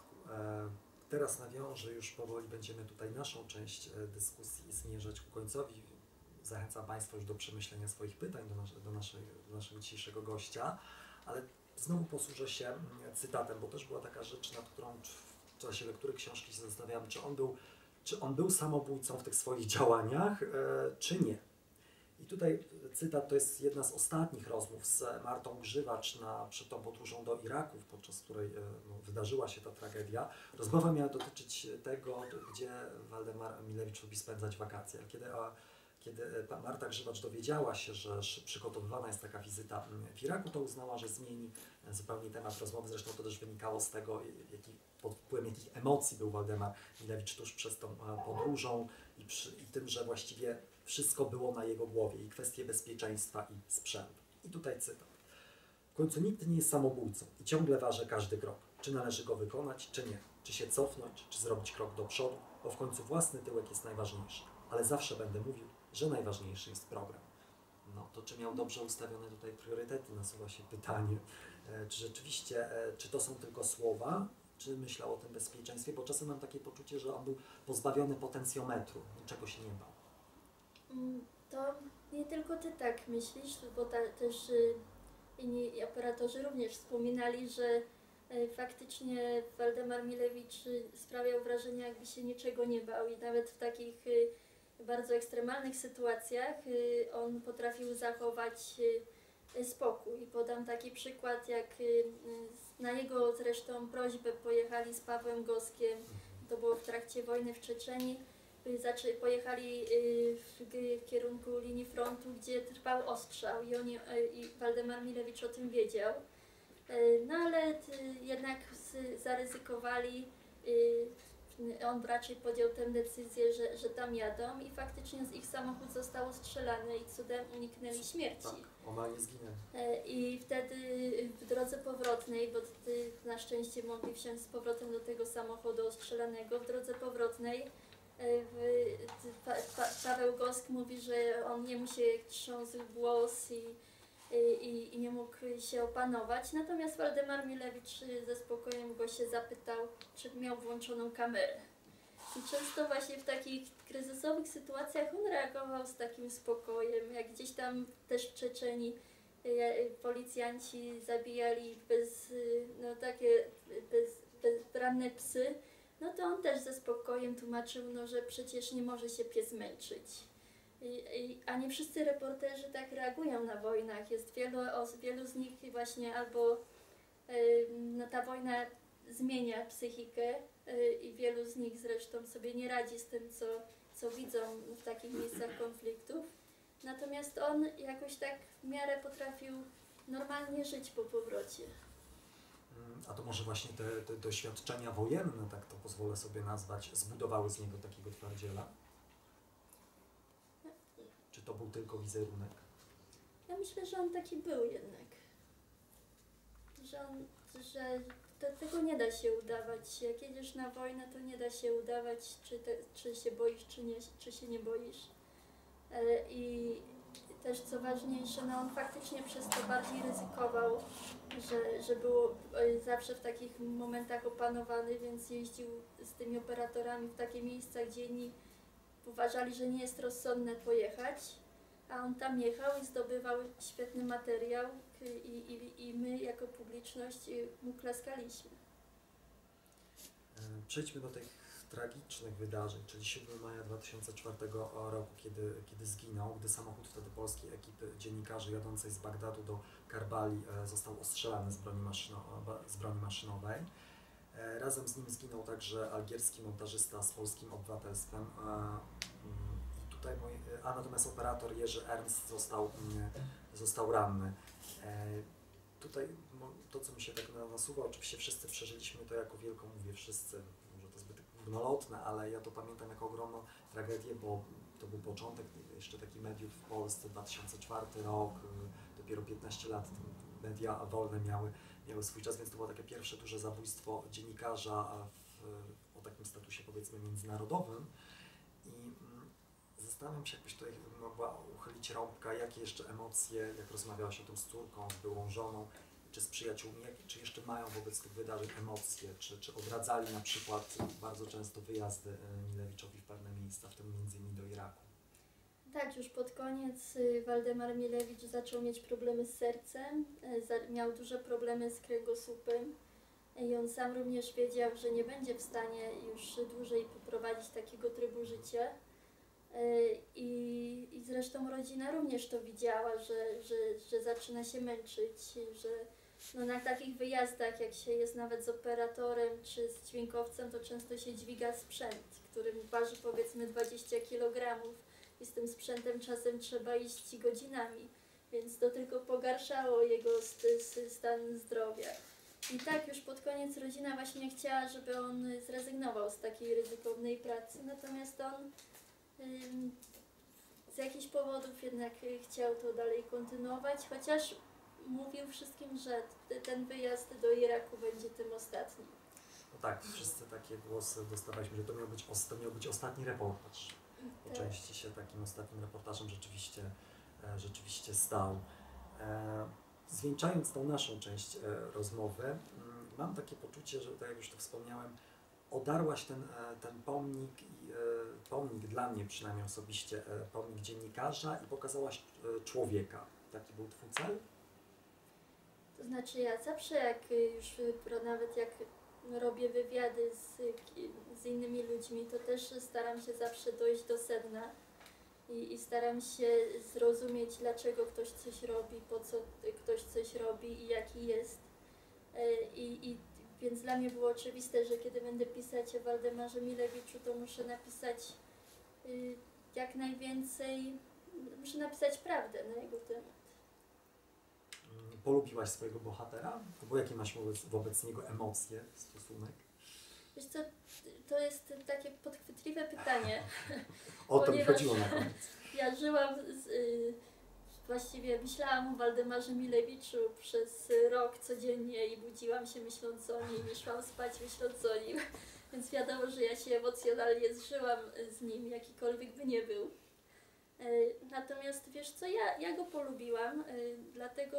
Teraz nawiążę, już powoli będziemy tutaj naszą część dyskusji zmierzać ku końcowi. Zachęcam Państwa już do przemyślenia swoich pytań do naszego dzisiejszego gościa, ale znowu posłużę się cytatem, bo też była taka rzecz, nad którą w czasie lektury książki się zastanawiałem, czy on był samobójcą w tych swoich działaniach, czy nie. I tutaj cytat to jest jedna z ostatnich rozmów z Martą Grzywacz przed tą podróżą do Iraku, podczas której wydarzyła się ta tragedia. Rozmowa miała dotyczyć tego, gdzie Waldemar Milewicz lubi spędzać wakacje. Kiedy Marta Grzywacz dowiedziała się, że przygotowywana jest taka wizyta w Iraku, to uznała, że zmieni zupełnie temat rozmowy. Zresztą to też wynikało z tego, pod wpływem jakich emocji był Waldemar Milewicz tuż przed tą podróżą i tym, że właściwie wszystko było na jego głowie, i kwestie bezpieczeństwa, i sprzętu. I tutaj cytat. W końcu nikt nie jest samobójcą i ciągle waży każdy krok. Czy należy go wykonać, czy nie. Czy się cofnąć, czy zrobić krok do przodu, bo w końcu własny tyłek jest najważniejszy. Ale zawsze będę mówił, że najważniejszy jest program. No to czy miał dobrze ustawione tutaj priorytety, nasuwa się pytanie. Czy rzeczywiście, czy to są tylko słowa, czy myślał o tym bezpieczeństwie, bo czasem mam takie poczucie, że on był pozbawiony potencjometru, niczego się nie bał. To nie tylko Ty tak myślisz, bo też inni operatorzy również wspominali, że faktycznie Waldemar Milewicz sprawiał wrażenie, jakby się niczego nie bał i nawet w takich bardzo ekstremalnych sytuacjach on potrafił zachować spokój. I podam taki przykład, jak na jego zresztą prośbę pojechali z Pawłem Goskiem, to było w trakcie wojny w Czeczenii, pojechali w kierunku linii frontu, gdzie trwał ostrzał i Waldemar Milewicz o tym wiedział. No ale jednak zaryzykowali, on raczej podjął tę decyzję, że tam jadą i faktycznie ich samochód został strzelany i cudem uniknęli śmierci. Tak, omal nie zginęli. I wtedy w drodze powrotnej, bo na szczęście mogli wsiąść z powrotem do tego samochodu ostrzelanego, w drodze powrotnej Paweł Gosk mówi, że on jemu się trząsł głos i nie mógł się opanować. Natomiast Waldemar Milewicz ze spokojem go się zapytał, czy miał włączoną kamerę. I często właśnie w takich kryzysowych sytuacjach on reagował z takim spokojem, jak gdzieś tam też w Czeczenii policjanci zabijali bezbranne psy, no to on też ze spokojem tłumaczył, że przecież nie może się pies męczyć. A nie wszyscy reporterzy tak reagują na wojnach. Jest wielu z nich właśnie albo ta wojna zmienia psychikę i wielu z nich zresztą sobie nie radzi z tym, co widzą w takich miejscach konfliktów. Natomiast on jakoś tak w miarę potrafił normalnie żyć po powrocie. A to może właśnie te doświadczenia wojenne, tak to pozwolę sobie nazwać, zbudowały z niego takiego twardziela? Czy to był tylko wizerunek? Ja myślę, że on taki był jednak. Że tego nie da się udawać. Jak jedziesz na wojnę, to nie da się udawać, czy się boisz, czy się nie boisz. I też co ważniejsze, no on faktycznie przez to bardziej ryzykował, że był zawsze w takich momentach opanowany, więc jeździł z tymi operatorami w takie miejsca, gdzie inni uważali, że nie jest rozsądne pojechać, a on tam jechał i zdobywał świetny materiał i my jako publiczność mu klaskaliśmy. Przejdźmy do tych tragicznych wydarzeń, czyli 7 maja 2004 roku, kiedy zginął, gdy samochód wtedy polskiej ekipy dziennikarzy jadącej z Bagdadu do Karbali został ostrzelany z broni maszynowej. Razem z nim zginął także algierski montażysta z polskim obywatelstwem. I tutaj natomiast operator Jerzy Ernst został ranny. Tutaj to, co mi się tak nasuwa, oczywiście wszyscy przeżyliśmy to jako wielką, mówię wszyscy, może to zbyt górnolotne, ale ja to pamiętam jako ogromną tragedię, bo to był początek jeszcze takich mediów w Polsce, 2004 rok, dopiero 15 lat media wolne miały swój czas, więc to było takie pierwsze duże zabójstwo dziennikarza o takim statusie, powiedzmy, międzynarodowym. I zastanawiam się, jakbyś tutaj mogła uchylić rąbka, jakie jeszcze emocje, jak rozmawiałaś o tym z córką, z byłą żoną, czy z przyjaciółmi, czy jeszcze mają wobec tych wydarzeń emocje, czy odradzali na przykład bardzo często wyjazdy Milewiczowi w pewne miejsca, w tym między innymi do Iraku? Tak, już pod koniec Waldemar Milewicz zaczął mieć problemy z sercem, miał duże problemy z kręgosłupem i on sam również wiedział, że nie będzie w stanie już dłużej poprowadzić takiego trybu życia. I zresztą rodzina również to widziała, że zaczyna się męczyć, że no na takich wyjazdach, jak się jest nawet z operatorem czy z dźwiękowcem, to często się dźwiga sprzęt, który waży powiedzmy 20 kg i z tym sprzętem czasem trzeba iść godzinami, więc to tylko pogarszało jego stan zdrowia. I tak już pod koniec rodzina właśnie chciała, żeby on zrezygnował z takiej ryzykownej pracy, natomiast on z jakichś powodów jednak chciał to dalej kontynuować, chociaż mówił wszystkim, że ten wyjazd do Iraku będzie tym ostatnim. No tak, wszyscy takie głosy dostawaliśmy, że to miał być ostatni reportaż. Po Tak. części się takim ostatnim reportażem rzeczywiście stał. Zwieńczając tą naszą część rozmowy, mam takie poczucie, że tak jak już to wspomniałem, odarłaś ten pomnik, pomnik dla mnie przynajmniej osobiście, pomnik dziennikarza i pokazałaś człowieka. Taki był Twój cel? To znaczy ja zawsze nawet jak robię wywiady z innymi ludźmi, to też staram się zawsze dojść do sedna i staram się zrozumieć, dlaczego ktoś coś robi, po co ktoś coś robi i jaki jest. Więc dla mnie było oczywiste, że kiedy będę pisać o Waldemarze Milewiczu, to muszę napisać jak najwięcej, muszę napisać prawdę na jego temat. Polubiłaś swojego bohatera? Bo jakie masz wobec niego emocje, stosunek? Wiesz co, to jest takie podchwytliwe pytanie. O to mi chodziło na koniec. Ja żyłam, właściwie myślałam o Waldemarze Milewiczu przez rok codziennie i budziłam się myśląc o nim i szłam spać myśląc o nim. Więc wiadomo, że ja się emocjonalnie zżyłam z nim, jakikolwiek by nie był. Natomiast wiesz co, ja go polubiłam, dlatego,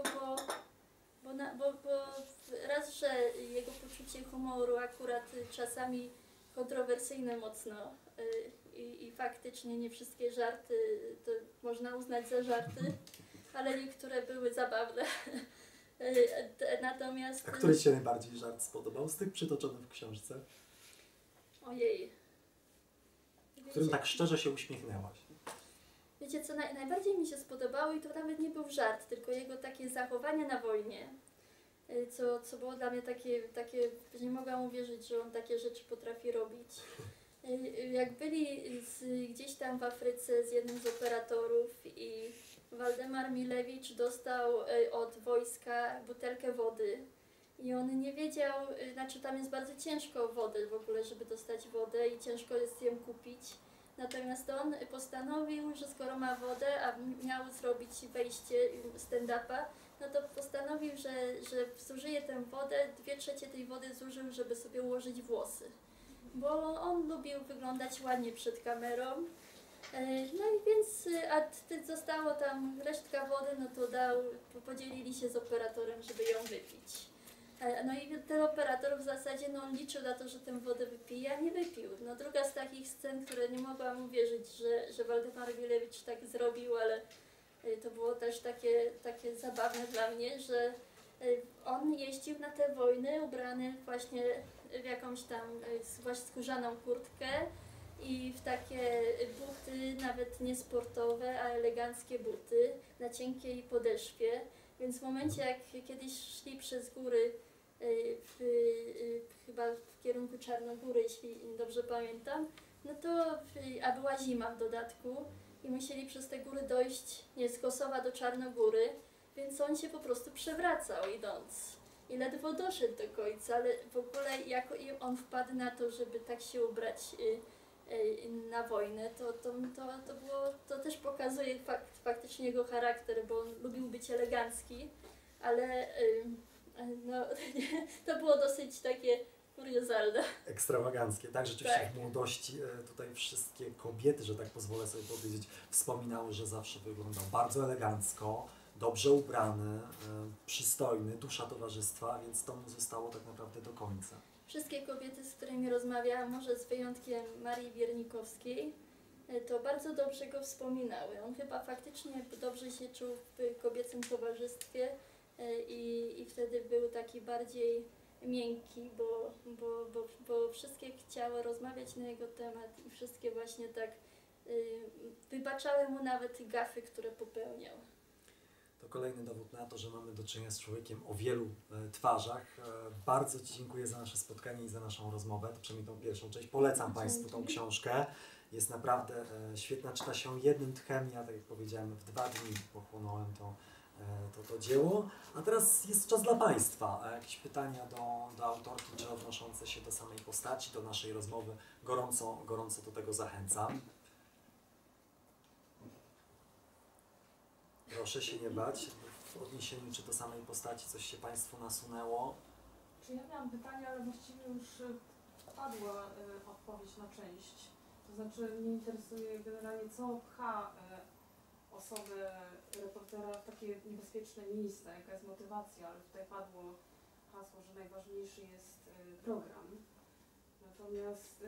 bo raz, że jego poczucie humoru akurat czasami kontrowersyjne mocno i faktycznie nie wszystkie żarty to można uznać za żarty, ale niektóre były zabawne. Natomiast... A który Ci się najbardziej żart spodobał z tych przytoczonych w książce? Ojej. Którym tak szczerze się uśmiechnęłaś? Wiecie co, najbardziej mi się spodobało i to nawet nie był żart, tylko jego takie zachowanie na wojnie, co było dla mnie takie, że nie mogłam uwierzyć, że on takie rzeczy potrafi robić. Jak byli gdzieś tam w Afryce z jednym z operatorów i Waldemar Milewicz dostał od wojska butelkę wody i on nie wiedział, znaczy tam jest bardzo ciężko o wodę w ogóle, żeby dostać wodę i ciężko jest ją kupić. Natomiast on postanowił, że skoro ma wodę, a miał zrobić wejście stand-upa, no to postanowił, że zużyje tę wodę, 2/3 tej wody zużył, żeby sobie ułożyć włosy. Bo on lubił wyglądać ładnie przed kamerą No i więc, zostało tam resztka wody, no to podzielili się z operatorem, żeby ją wypić. No i ten operator w zasadzie, no on liczył na to, że tę wodę wypije, a nie wypił. No druga z takich scen, które nie mogłam uwierzyć, że Waldemar Wilewicz tak zrobił, ale to było też takie zabawne dla mnie, że on jeździł na te wojny ubrany właśnie w jakąś tam właśnie skórzaną kurtkę i w takie buty, nawet nie sportowe, a eleganckie buty na cienkiej podeszwie. Więc w momencie, jak kiedyś szli przez góry, chyba w kierunku Czarnogóry, jeśli dobrze pamiętam, no to, a była zima w dodatku i musieli przez te góry dojść z Kosowa do Czarnogóry, więc on się po prostu przewracał idąc. I ledwo doszedł do końca, ale w ogóle jak on wpadł na to, żeby tak się ubrać na wojnę, to też pokazuje faktycznie jego charakter, bo on lubił być elegancki, ale no, to było dosyć takie kuriozalne. Ekstrawaganckie, tak? Rzeczywiście Tak. w młodości tutaj wszystkie kobiety, że tak pozwolę sobie powiedzieć, wspominały, że zawsze wyglądał bardzo elegancko, dobrze ubrany, przystojny, dusza towarzystwa, więc to mu zostało tak naprawdę do końca. Wszystkie kobiety, z którymi rozmawiałam, może z wyjątkiem Marii Wiernikowskiej, to bardzo dobrze go wspominały. On chyba faktycznie dobrze się czuł w kobiecym towarzystwie i wtedy był taki bardziej miękki, bo wszystkie chciały rozmawiać na jego temat i wszystkie właśnie tak wybaczały mu nawet gafy, które popełniał. To kolejny dowód na to, że mamy do czynienia z człowiekiem o wielu twarzach. Bardzo Ci dziękuję za nasze spotkanie i za naszą rozmowę, to przynajmniej tą pierwszą część. Polecam Państwu tą książkę. Jest naprawdę świetna, czyta się jednym tchem. Ja, tak jak powiedziałem, w 2 dni pochłonąłem to dzieło. A teraz jest czas dla Państwa. Jakieś pytania do autorki, czy odnoszące się do samej postaci, do naszej rozmowy. Gorąco do tego zachęcam. Proszę się nie bać. W odniesieniu czy do samej postaci coś się Państwu nasunęło? Czy ja miałam pytanie, ale właściwie już padła odpowiedź na część. To znaczy mnie interesuje generalnie, co pcha osobę reportera w takie niebezpieczne miejsca, jaka jest motywacja, ale tutaj padło hasło, że najważniejszy jest program. Natomiast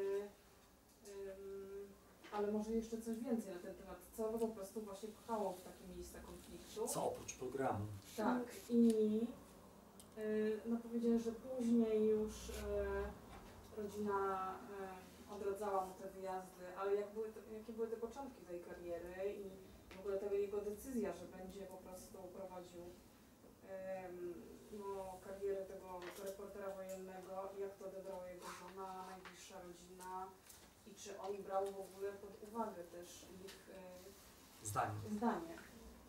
ale może jeszcze coś więcej na ten temat, co go po prostu właśnie pchało w takie miejsca konfliktu. Co oprócz programu? Tak, i no powiedziałem, że później już rodzina odradzała mu te wyjazdy, ale jakie były te początki tej kariery i w ogóle ta jego decyzja, że będzie po prostu prowadził karierę tego reportera wojennego, jak to odebrała jego żona, najbliższa rodzina i czy on brał w ogóle pod uwagę też ich zdanie.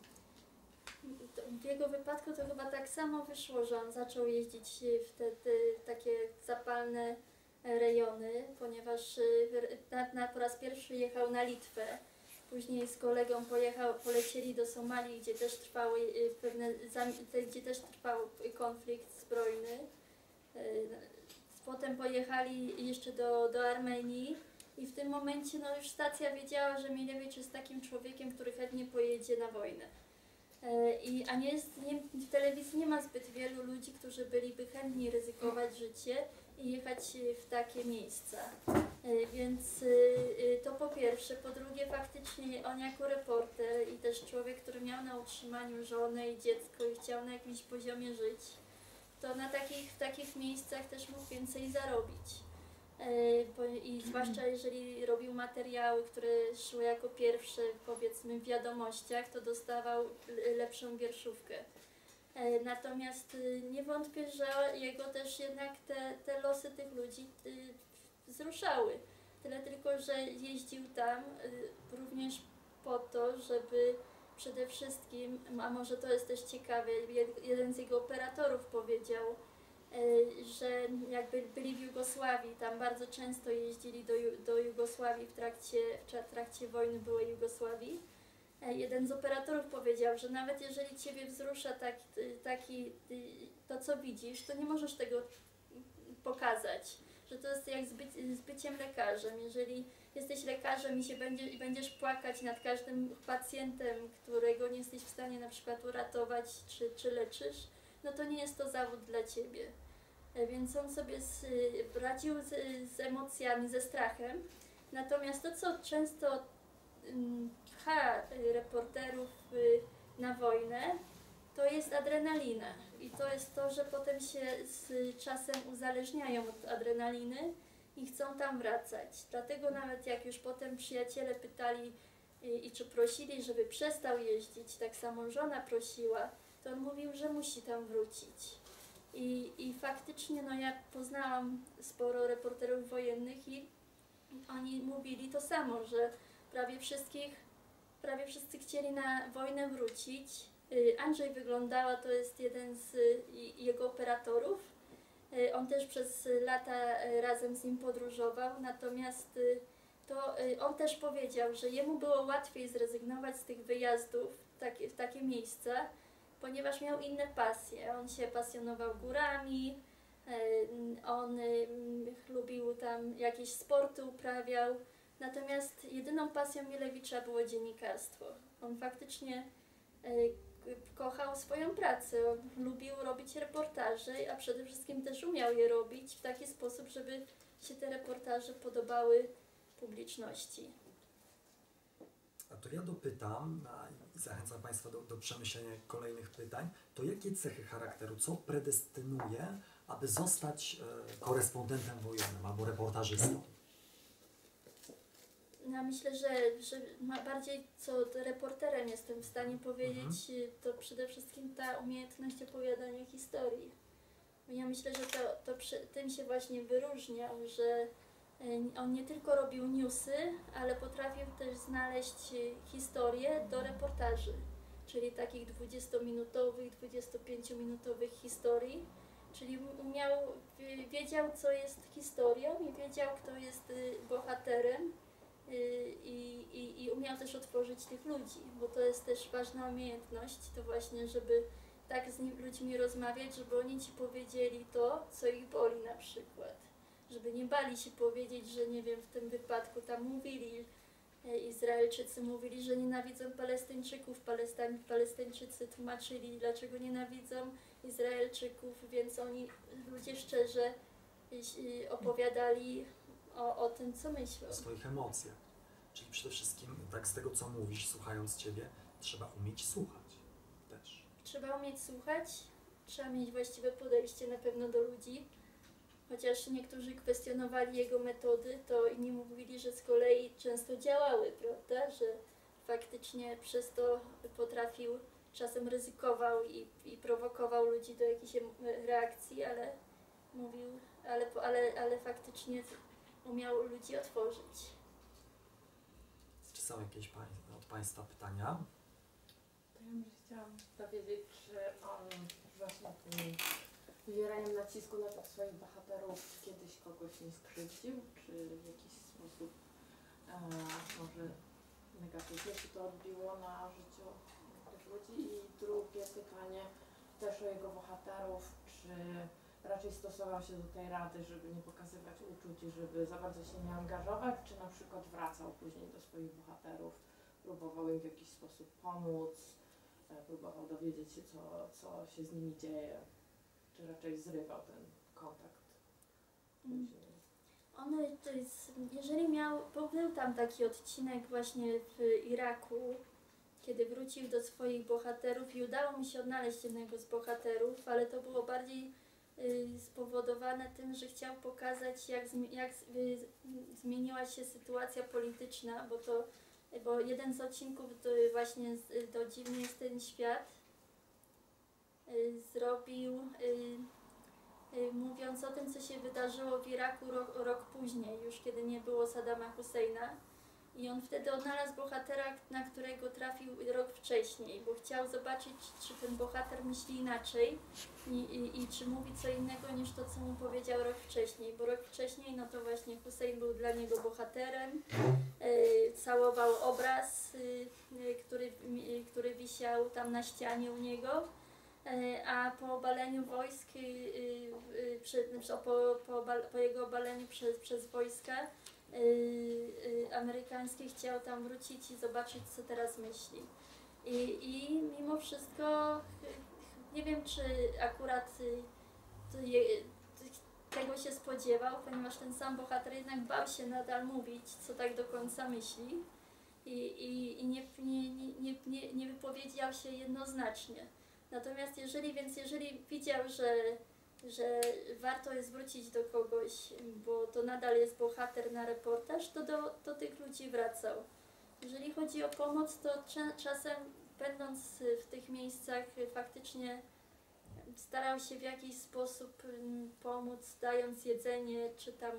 W jego wypadku to chyba tak samo wyszło, że on zaczął jeździć w te takie zapalne rejony, ponieważ po raz pierwszy jechał na Litwę. Później z kolegą polecieli do Somalii, gdzie też trwał konflikt zbrojny. Potem pojechali jeszcze do Armenii i w tym momencie no, już stacja wiedziała, że Milewicz jest takim człowiekiem, który chętnie pojedzie na wojnę. W telewizji nie ma zbyt wielu ludzi, którzy byliby chętni ryzykować życie i jechać w takie miejsca. Więc to po pierwsze. Po drugie, faktycznie on jako reporter i też człowiek, który miał na utrzymaniu żonę i dziecko i chciał na jakimś poziomie żyć, to w takich miejscach też mógł więcej zarobić. I zwłaszcza jeżeli robił materiały, które szły jako pierwsze, powiedzmy, w wiadomościach, to dostawał lepszą wierszówkę. Natomiast nie wątpię, że jego też jednak te losy tych ludzi wzruszały. Tyle tylko, że jeździł tam również po to, żeby przede wszystkim, a może to jest też ciekawe, jeden z jego operatorów powiedział, że jakby byli w Jugosławii, tam bardzo często jeździli do Jugosławii w trakcie wojny byłej Jugosławii. Jeden z operatorów powiedział, że nawet jeżeli Ciebie wzrusza to co widzisz, to nie możesz tego pokazać, że to jest jak z byciem lekarzem. Jeżeli jesteś lekarzem i będziesz płakać nad każdym pacjentem, którego nie jesteś w stanie na przykład uratować czy leczysz, no to nie jest to zawód dla ciebie. Więc on sobie radził z emocjami, ze strachem. Natomiast to, co często pcha reporterów na wojnę, to jest adrenalina. I to jest to, że potem się z czasem uzależniają od adrenaliny i chcą tam wracać. Dlatego nawet jak już potem przyjaciele pytali i czy prosili, żeby przestał jeździć, tak samo żona prosiła, to on mówił, że musi tam wrócić. I faktycznie no ja poznałam sporo reporterów wojennych i oni mówili to samo, że prawie wszyscy chcieli na wojnę wrócić. Andrzej Wyglądała to jest jeden z jego operatorów. On też przez lata razem z nim podróżował, natomiast on też powiedział, że jemu było łatwiej zrezygnować z tych wyjazdów w takie miejsca, ponieważ miał inne pasje. On się pasjonował górami, on lubił tam jakieś sporty uprawiał, natomiast jedyną pasją Milewicza było dziennikarstwo. On faktycznie kochał swoją pracę, on lubił robić reportaże, a przede wszystkim też umiał je robić w taki sposób, żeby się te reportaże podobały publiczności. A to ja dopytam i zachęcam Państwa do przemyślenia kolejnych pytań. To jakie cechy charakteru, co predestynuje, aby zostać korespondentem wojennym albo reportażystą? Ja myślę, że bardziej co reporterem jestem w stanie powiedzieć, to przede wszystkim ta umiejętność opowiadania historii. Ja myślę, że tym się właśnie wyróżniał, że on nie tylko robił newsy, ale potrafił też znaleźć historię do reportaży, czyli takich 20-minutowych, 25-minutowych historii, czyli wiedział, co jest historią i wiedział, kto jest bohaterem i umiał też otworzyć tych ludzi, bo to jest też ważna umiejętność, to właśnie, żeby tak z ludźmi rozmawiać, żeby oni ci powiedzieli to, co ich boli na przykład. Żeby nie bali się powiedzieć, że nie wiem, w tym wypadku tam mówili, Izraelczycy mówili, że nienawidzą Palestyńczyków, Palestyńczycy tłumaczyli, dlaczego nienawidzą Izraelczyków, więc ludzie szczerze opowiadali o tym, co myślą. O swoich emocjach. Czyli przede wszystkim, tak z tego co mówisz, słuchając Ciebie, trzeba umieć słuchać też. Trzeba umieć słuchać, trzeba mieć właściwe podejście na pewno do ludzi. Chociaż niektórzy kwestionowali jego metody, to inni mówili, że z kolei często działały, prawda? Że faktycznie przez to potrafił, czasem ryzykował i prowokował ludzi do jakichś reakcji, ale mówił, ale faktycznie umiał ludzi otworzyć. Czy są jakieś od Państwa pytania? To ja może chciałam dowiedzieć, czy on właśnie tym wywieraniem nacisku na tych swoich bohaterów kiedyś kogoś nie skrzywdził, czy w jakiś sposób może negatywnie się to odbiło na życiu tych ludzi? I drugie pytanie też o jego bohaterów, czy raczej stosował się do tej rady, żeby nie pokazywać uczuć i żeby za bardzo się nie angażować, czy na przykład wracał później do swoich bohaterów, próbował im w jakiś sposób pomóc, próbował dowiedzieć się, co się z nimi dzieje, czy raczej zrywał ten kontakt później? Jeżeli był tam taki odcinek właśnie w Iraku, kiedy wrócił do swoich bohaterów i udało mi się odnaleźć jednego z bohaterów, ale to było bardziej spowodowane tym, że chciał pokazać, jak zmieniła się sytuacja polityczna, bo jeden z odcinków właśnie do Dziwny jest ten świat zrobił, mówiąc o tym, co się wydarzyło w Iraku rok później, już kiedy nie było Saddama Husseina. I on wtedy odnalazł bohatera, na którego trafił rok wcześniej, bo chciał zobaczyć, czy ten bohater myśli inaczej i czy mówi co innego niż to, co mu powiedział rok wcześniej. Bo rok wcześniej, no to właśnie Hussein był dla niego bohaterem, całował obraz, który wisiał tam na ścianie u niego, a po obaleniu wojsk, po jego obaleniu przez wojska amerykańskie chciał tam wrócić i zobaczyć, co teraz myśli. I mimo wszystko nie wiem, czy akurat tego się spodziewał, ponieważ ten sam bohater jednak bał się nadal mówić, co tak do końca myśli i nie wypowiedział się jednoznacznie. Natomiast jeżeli widział, że warto jest wrócić do kogoś, bo to nadal jest bohater na reportaż, to do tych ludzi wracał. Jeżeli chodzi o pomoc, to czasem będąc w tych miejscach faktycznie starał się w jakiś sposób pomóc, dając jedzenie,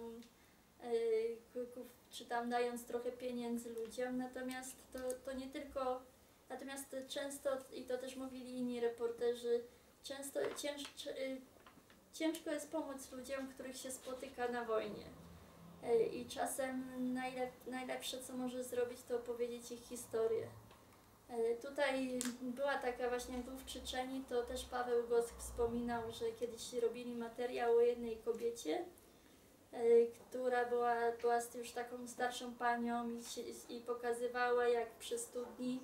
czy tam dając trochę pieniędzy ludziom. Natomiast to nie tylko, natomiast często, i to też mówili inni reporterzy, często ciężko jest pomóc ludziom, których się spotyka na wojnie. I czasem najlepsze, co może zrobić, to opowiedzieć ich historię. Tutaj była taka właśnie, był w Czeczenii, to też Paweł Gosk wspominał, że kiedyś robili materiał o jednej kobiecie, która była już taką starszą panią i pokazywała, jak przy studni,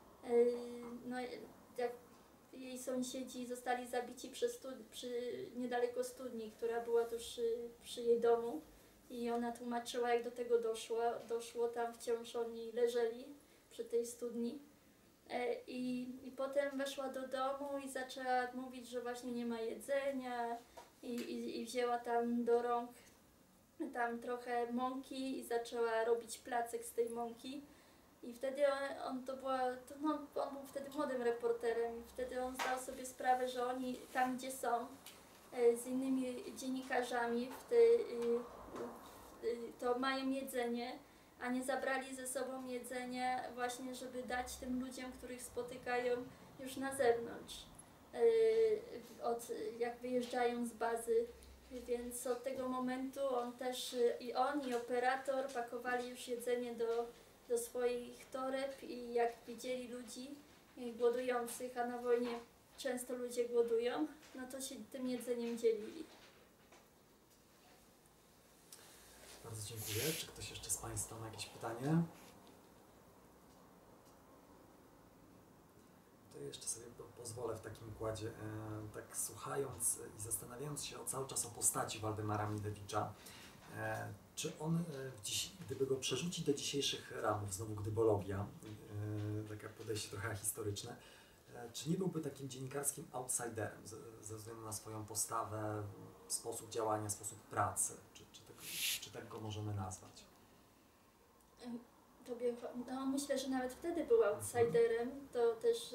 jak jej sąsiedzi zostali zabici niedaleko studni, która była tuż przy jej domu, i ona tłumaczyła, jak do tego doszło, tam wciąż oni leżeli przy tej studni. I potem weszła do domu i zaczęła mówić, że właśnie nie ma jedzenia i wzięła tam do rąk tam trochę mąki i zaczęła robić placek z tej mąki. I wtedy on był wtedy młodym reporterem i wtedy on zdał sobie sprawę, że oni tam, gdzie są, z innymi dziennikarzami, to mają jedzenie, a nie zabrali ze sobą jedzenia właśnie, żeby dać tym ludziom, których spotykają już na zewnątrz, jak wyjeżdżają z bazy. Więc od tego momentu i operator pakowali już jedzenie do swoich toreb i jak widzieli ludzi głodujących, a na wojnie często ludzie głodują, no to się tym jedzeniem dzielili. Bardzo dziękuję. Czy ktoś jeszcze z Państwa ma jakieś pytanie? To jeszcze sobie pozwolę w takim układzie, tak słuchając i zastanawiając się cały czas o postaci Waldemara Milewicza, czy on, gdyby go przerzucić do dzisiejszych ramów, znowu gdybologia, takie podejście trochę historyczne, czy nie byłby takim dziennikarskim outsiderem ze względu na swoją postawę, sposób działania, sposób pracy? Czy tak go możemy nazwać? Myślę, że nawet wtedy był outsiderem, to też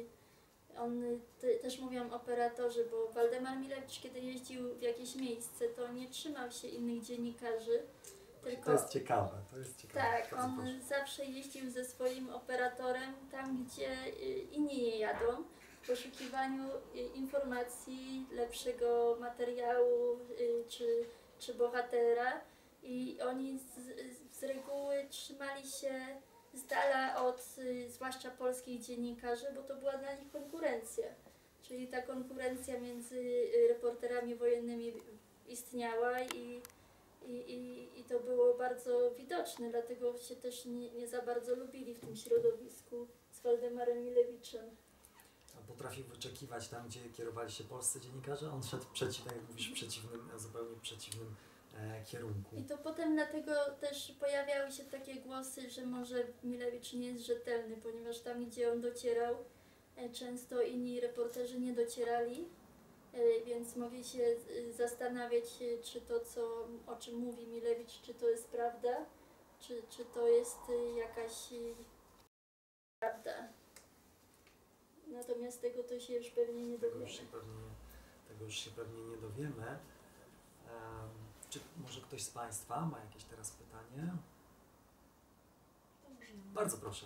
też mówią operatorzy, bo Waldemar Milewicz, kiedy jeździł w jakieś miejsce, to nie trzymał się innych dziennikarzy, tylko... To jest ciekawe. Tak, on zawsze jeździł ze swoim operatorem tam, gdzie inni nie jadą, w poszukiwaniu informacji, lepszego materiału czy bohatera, i oni z reguły trzymali się z dala od zwłaszcza polskich dziennikarzy, bo to była dla nich konkurencja. Czyli ta konkurencja między reporterami wojennymi istniała i to było bardzo widoczne, dlatego się też nie za bardzo lubili w tym środowisku z Waldemarem Milewiczem. A potrafił wyczekiwać tam, gdzie kierowali się polscy dziennikarze? On szedł tak jak mówisz, zupełnie przeciwnym kierunku. I to potem dlatego też pojawiały się takie głosy, że może Milewicz nie jest rzetelny, ponieważ tam, gdzie on docierał, często inni reporterzy nie docierali, więc mogli się zastanawiać, czy to, o czym mówi Milewicz, czy to jest prawda, czy to jest jakaś prawda. Natomiast tego to się już pewnie nie dowiemy. Tego już się pewnie nie dowiemy. Czy może ktoś z Państwa ma jakieś teraz pytanie? Dobrze. Bardzo proszę.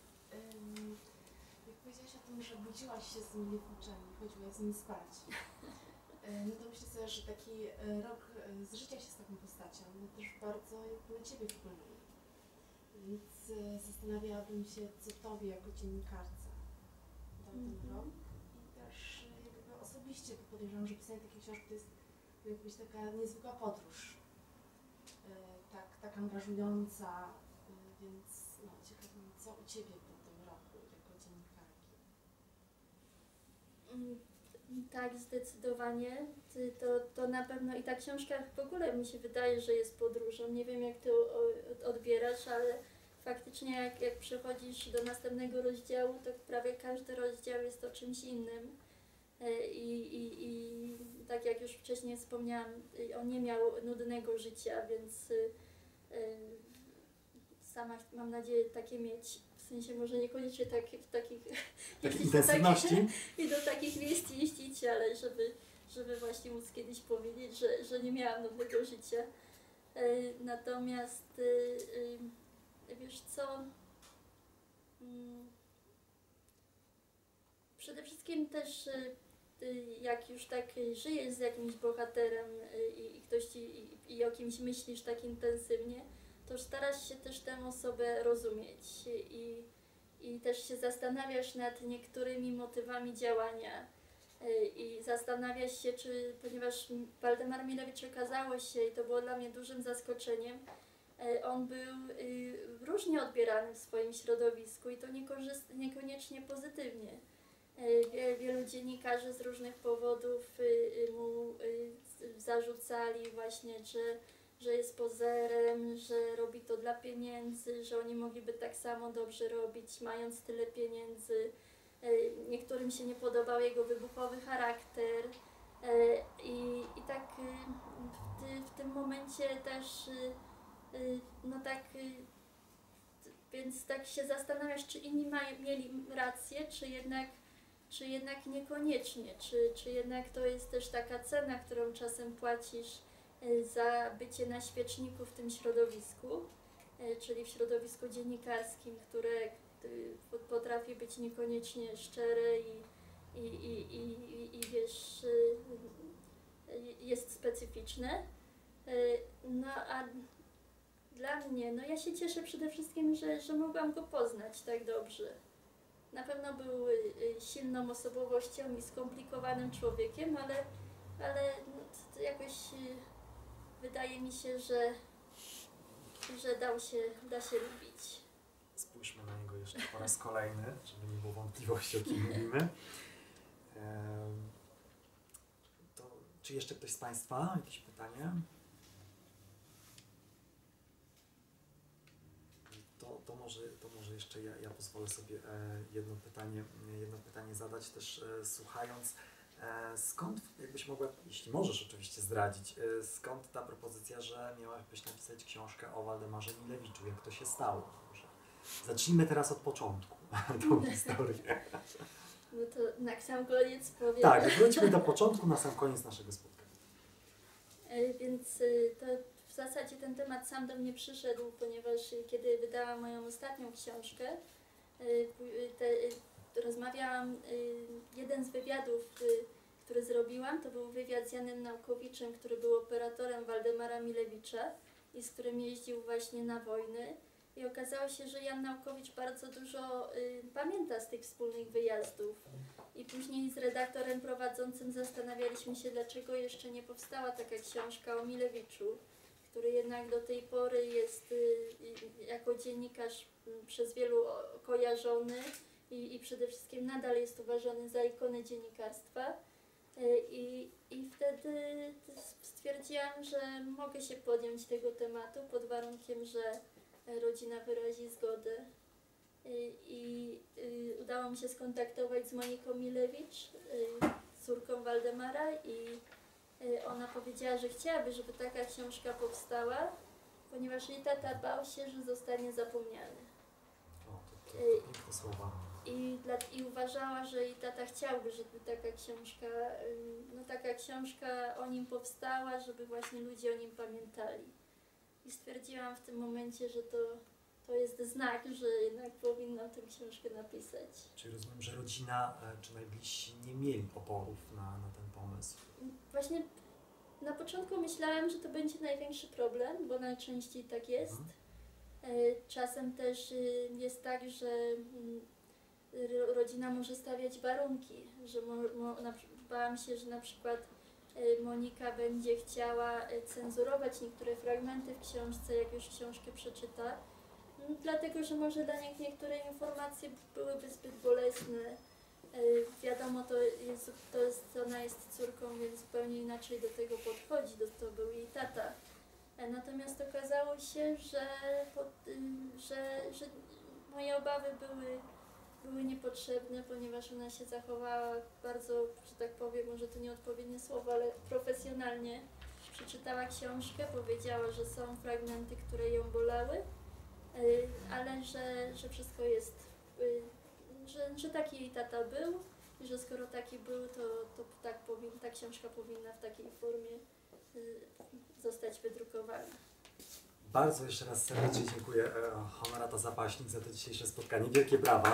Jak powiedziałaś o tym, że budziłaś się z Milewiczem i chodziłaś z nim spać, no to myślę sobie, że taki rok zżycia się z taką postacią, no też bardzo na Ciebie wpłynął. Więc zastanawiałabym się, co Tobie jako dziennikarce dał ten rok i też jak rzeczywiście podejrzewam, że pisanie takiej książki to jest jakaś taka niezwykła podróż. Tak angażująca, więc no, ciekawe mnie, co u Ciebie po tym roku jako dziennikarki. Tak, zdecydowanie. To na pewno i ta książka w ogóle mi się wydaje, że jest podróżą. Nie wiem, jak to odbierasz, ale faktycznie jak przechodzisz do następnego rozdziału, to prawie każdy rozdział jest o czymś innym. I tak jak już wcześniej wspomniałam, on nie miał nudnego życia, więc sama mam nadzieję takie mieć. W sensie może niekoniecznie w takich Intensywności? i do takich miejsc jeździć, ale żeby właśnie móc kiedyś powiedzieć, że nie miałam nudnego życia. Natomiast wiesz co, przede wszystkim też jak już tak żyjesz z jakimś bohaterem i ktoś i o kimś myślisz tak intensywnie, to starasz się też tę osobę rozumieć i też się zastanawiasz nad niektórymi motywami działania i zastanawiasz się, ponieważ Waldemar Milewicz okazało się, i to było dla mnie dużym zaskoczeniem, on był różnie odbierany w swoim środowisku i to niekoniecznie pozytywnie. Wielu dziennikarzy z różnych powodów mu zarzucali właśnie, że jest pozerem, że robi to dla pieniędzy, że oni mogliby tak samo dobrze robić, mając tyle pieniędzy. Niektórym się nie podobał jego wybuchowy charakter i tak w tym momencie też no tak, więc tak się zastanawiasz, czy inni mieli rację, czy jednak niekoniecznie, czy jednak to jest też taka cena, którą czasem płacisz za bycie na świeczniku w tym środowisku, czyli w środowisku dziennikarskim, które potrafi być niekoniecznie szczere i wiesz, jest specyficzne. No a dla mnie, no ja się cieszę przede wszystkim, że mogłam go poznać tak dobrze. Na pewno był silną osobowością i skomplikowanym człowiekiem, ale no, to jakoś wydaje mi się, że da się lubić. Spójrzmy na niego jeszcze po raz kolejny, żeby nie było wątpliwości, o kim mówimy. Czy jeszcze ktoś z Państwa? Jakieś pytanie? To może jeszcze ja pozwolę sobie jedno pytanie zadać, też słuchając. Skąd, jakbyś mogła, jeśli możesz oczywiście zdradzić, skąd ta propozycja, że miałabyś napisać książkę o Waldemarze Milewiczu? Jak to się stało? Może zacznijmy teraz od początku tą historię. No to na sam koniec powiem. Tak, wróćmy do początku, na sam koniec naszego spotkania. Więc to w zasadzie ten temat sam do mnie przyszedł, ponieważ kiedy wydałam moją ostatnią książkę, rozmawiałam, jeden z wywiadów, który zrobiłam, to był wywiad z Janem Naukowiczem, który był operatorem Waldemara Milewicza i z którym jeździł właśnie na wojny. I okazało się, że Jan Naukowicz bardzo dużo pamięta z tych wspólnych wyjazdów. I później z redaktorem prowadzącym zastanawialiśmy się, dlaczego jeszcze nie powstała taka książka o Milewiczu, który jednak do tej pory jest jako dziennikarz przez wielu kojarzony i przede wszystkim nadal jest uważany za ikonę dziennikarstwa. I wtedy stwierdziłam, że mogę się podjąć tego tematu pod warunkiem, że rodzina wyrazi zgodę. I udało mi się skontaktować z Moniką Milewicz, córką Waldemara, i ona powiedziała, że chciałaby, żeby taka książka powstała, ponieważ jej tata bał się, że zostanie zapomniany. O, to piękne słowa. I uważała, że jej tata chciałby, żeby taka książka o nim powstała, żeby właśnie ludzie o nim pamiętali. I stwierdziłam w tym momencie, że to jest znak, że jednak powinnam tę książkę napisać. Czyli rozumiem, że rodzina czy najbliżsi nie mieli oporów na ten pomysł. Właśnie na początku myślałam, że to będzie największy problem, bo najczęściej tak jest. Czasem też jest tak, że rodzina może stawiać warunki, że bałam się, że na przykład Monika będzie chciała cenzurować niektóre fragmenty w książce, jak już książkę przeczyta, dlatego że może dla niej niektóre informacje byłyby zbyt bolesne. Wiadomo, ona jest córką, więc zupełnie inaczej do tego podchodzi, to był jej tata. Natomiast okazało się, że moje obawy były niepotrzebne, ponieważ ona się zachowała bardzo, że tak powiem, może to nieodpowiednie słowo, ale profesjonalnie. Przeczytała książkę, powiedziała, że są fragmenty, które ją bolały, ale że wszystko jest, że taki jej tata był i że skoro taki był, to ta książka powinna w takiej formie zostać wydrukowana. Bardzo jeszcze raz serdecznie dziękuję Honorata Zapaśnik za to dzisiejsze spotkanie. Wielkie brawa.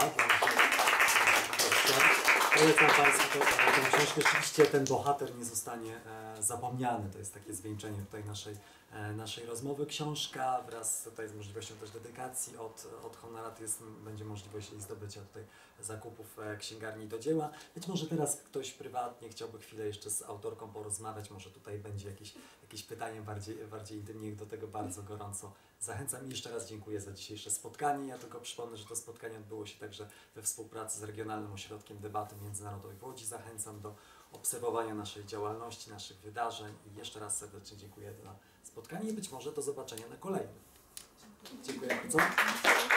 Polecam Państwu tę książkę. Rzeczywiście ten bohater nie zostanie zapomniany. To jest takie zwieńczenie tutaj naszej rozmowy. Książka wraz tutaj z możliwością też dedykacji od Honoraty będzie możliwość jej zdobycia tutaj zakupów księgarni do dzieła. Być może teraz ktoś prywatnie chciałby chwilę jeszcze z autorką porozmawiać. Może tutaj będzie jakieś pytanie bardziej intymnie. Do tego bardzo gorąco zachęcam. I jeszcze raz dziękuję za dzisiejsze spotkanie. Ja tylko przypomnę, że to spotkanie odbyło się także we współpracy z Regionalnym Ośrodkiem Debaty Międzynarodowej w Łodzi. Zachęcam do obserwowania naszej działalności, naszych wydarzeń i jeszcze raz serdecznie dziękuję za spotkanie i być może do zobaczenia na kolejnym. Dziękuję bardzo.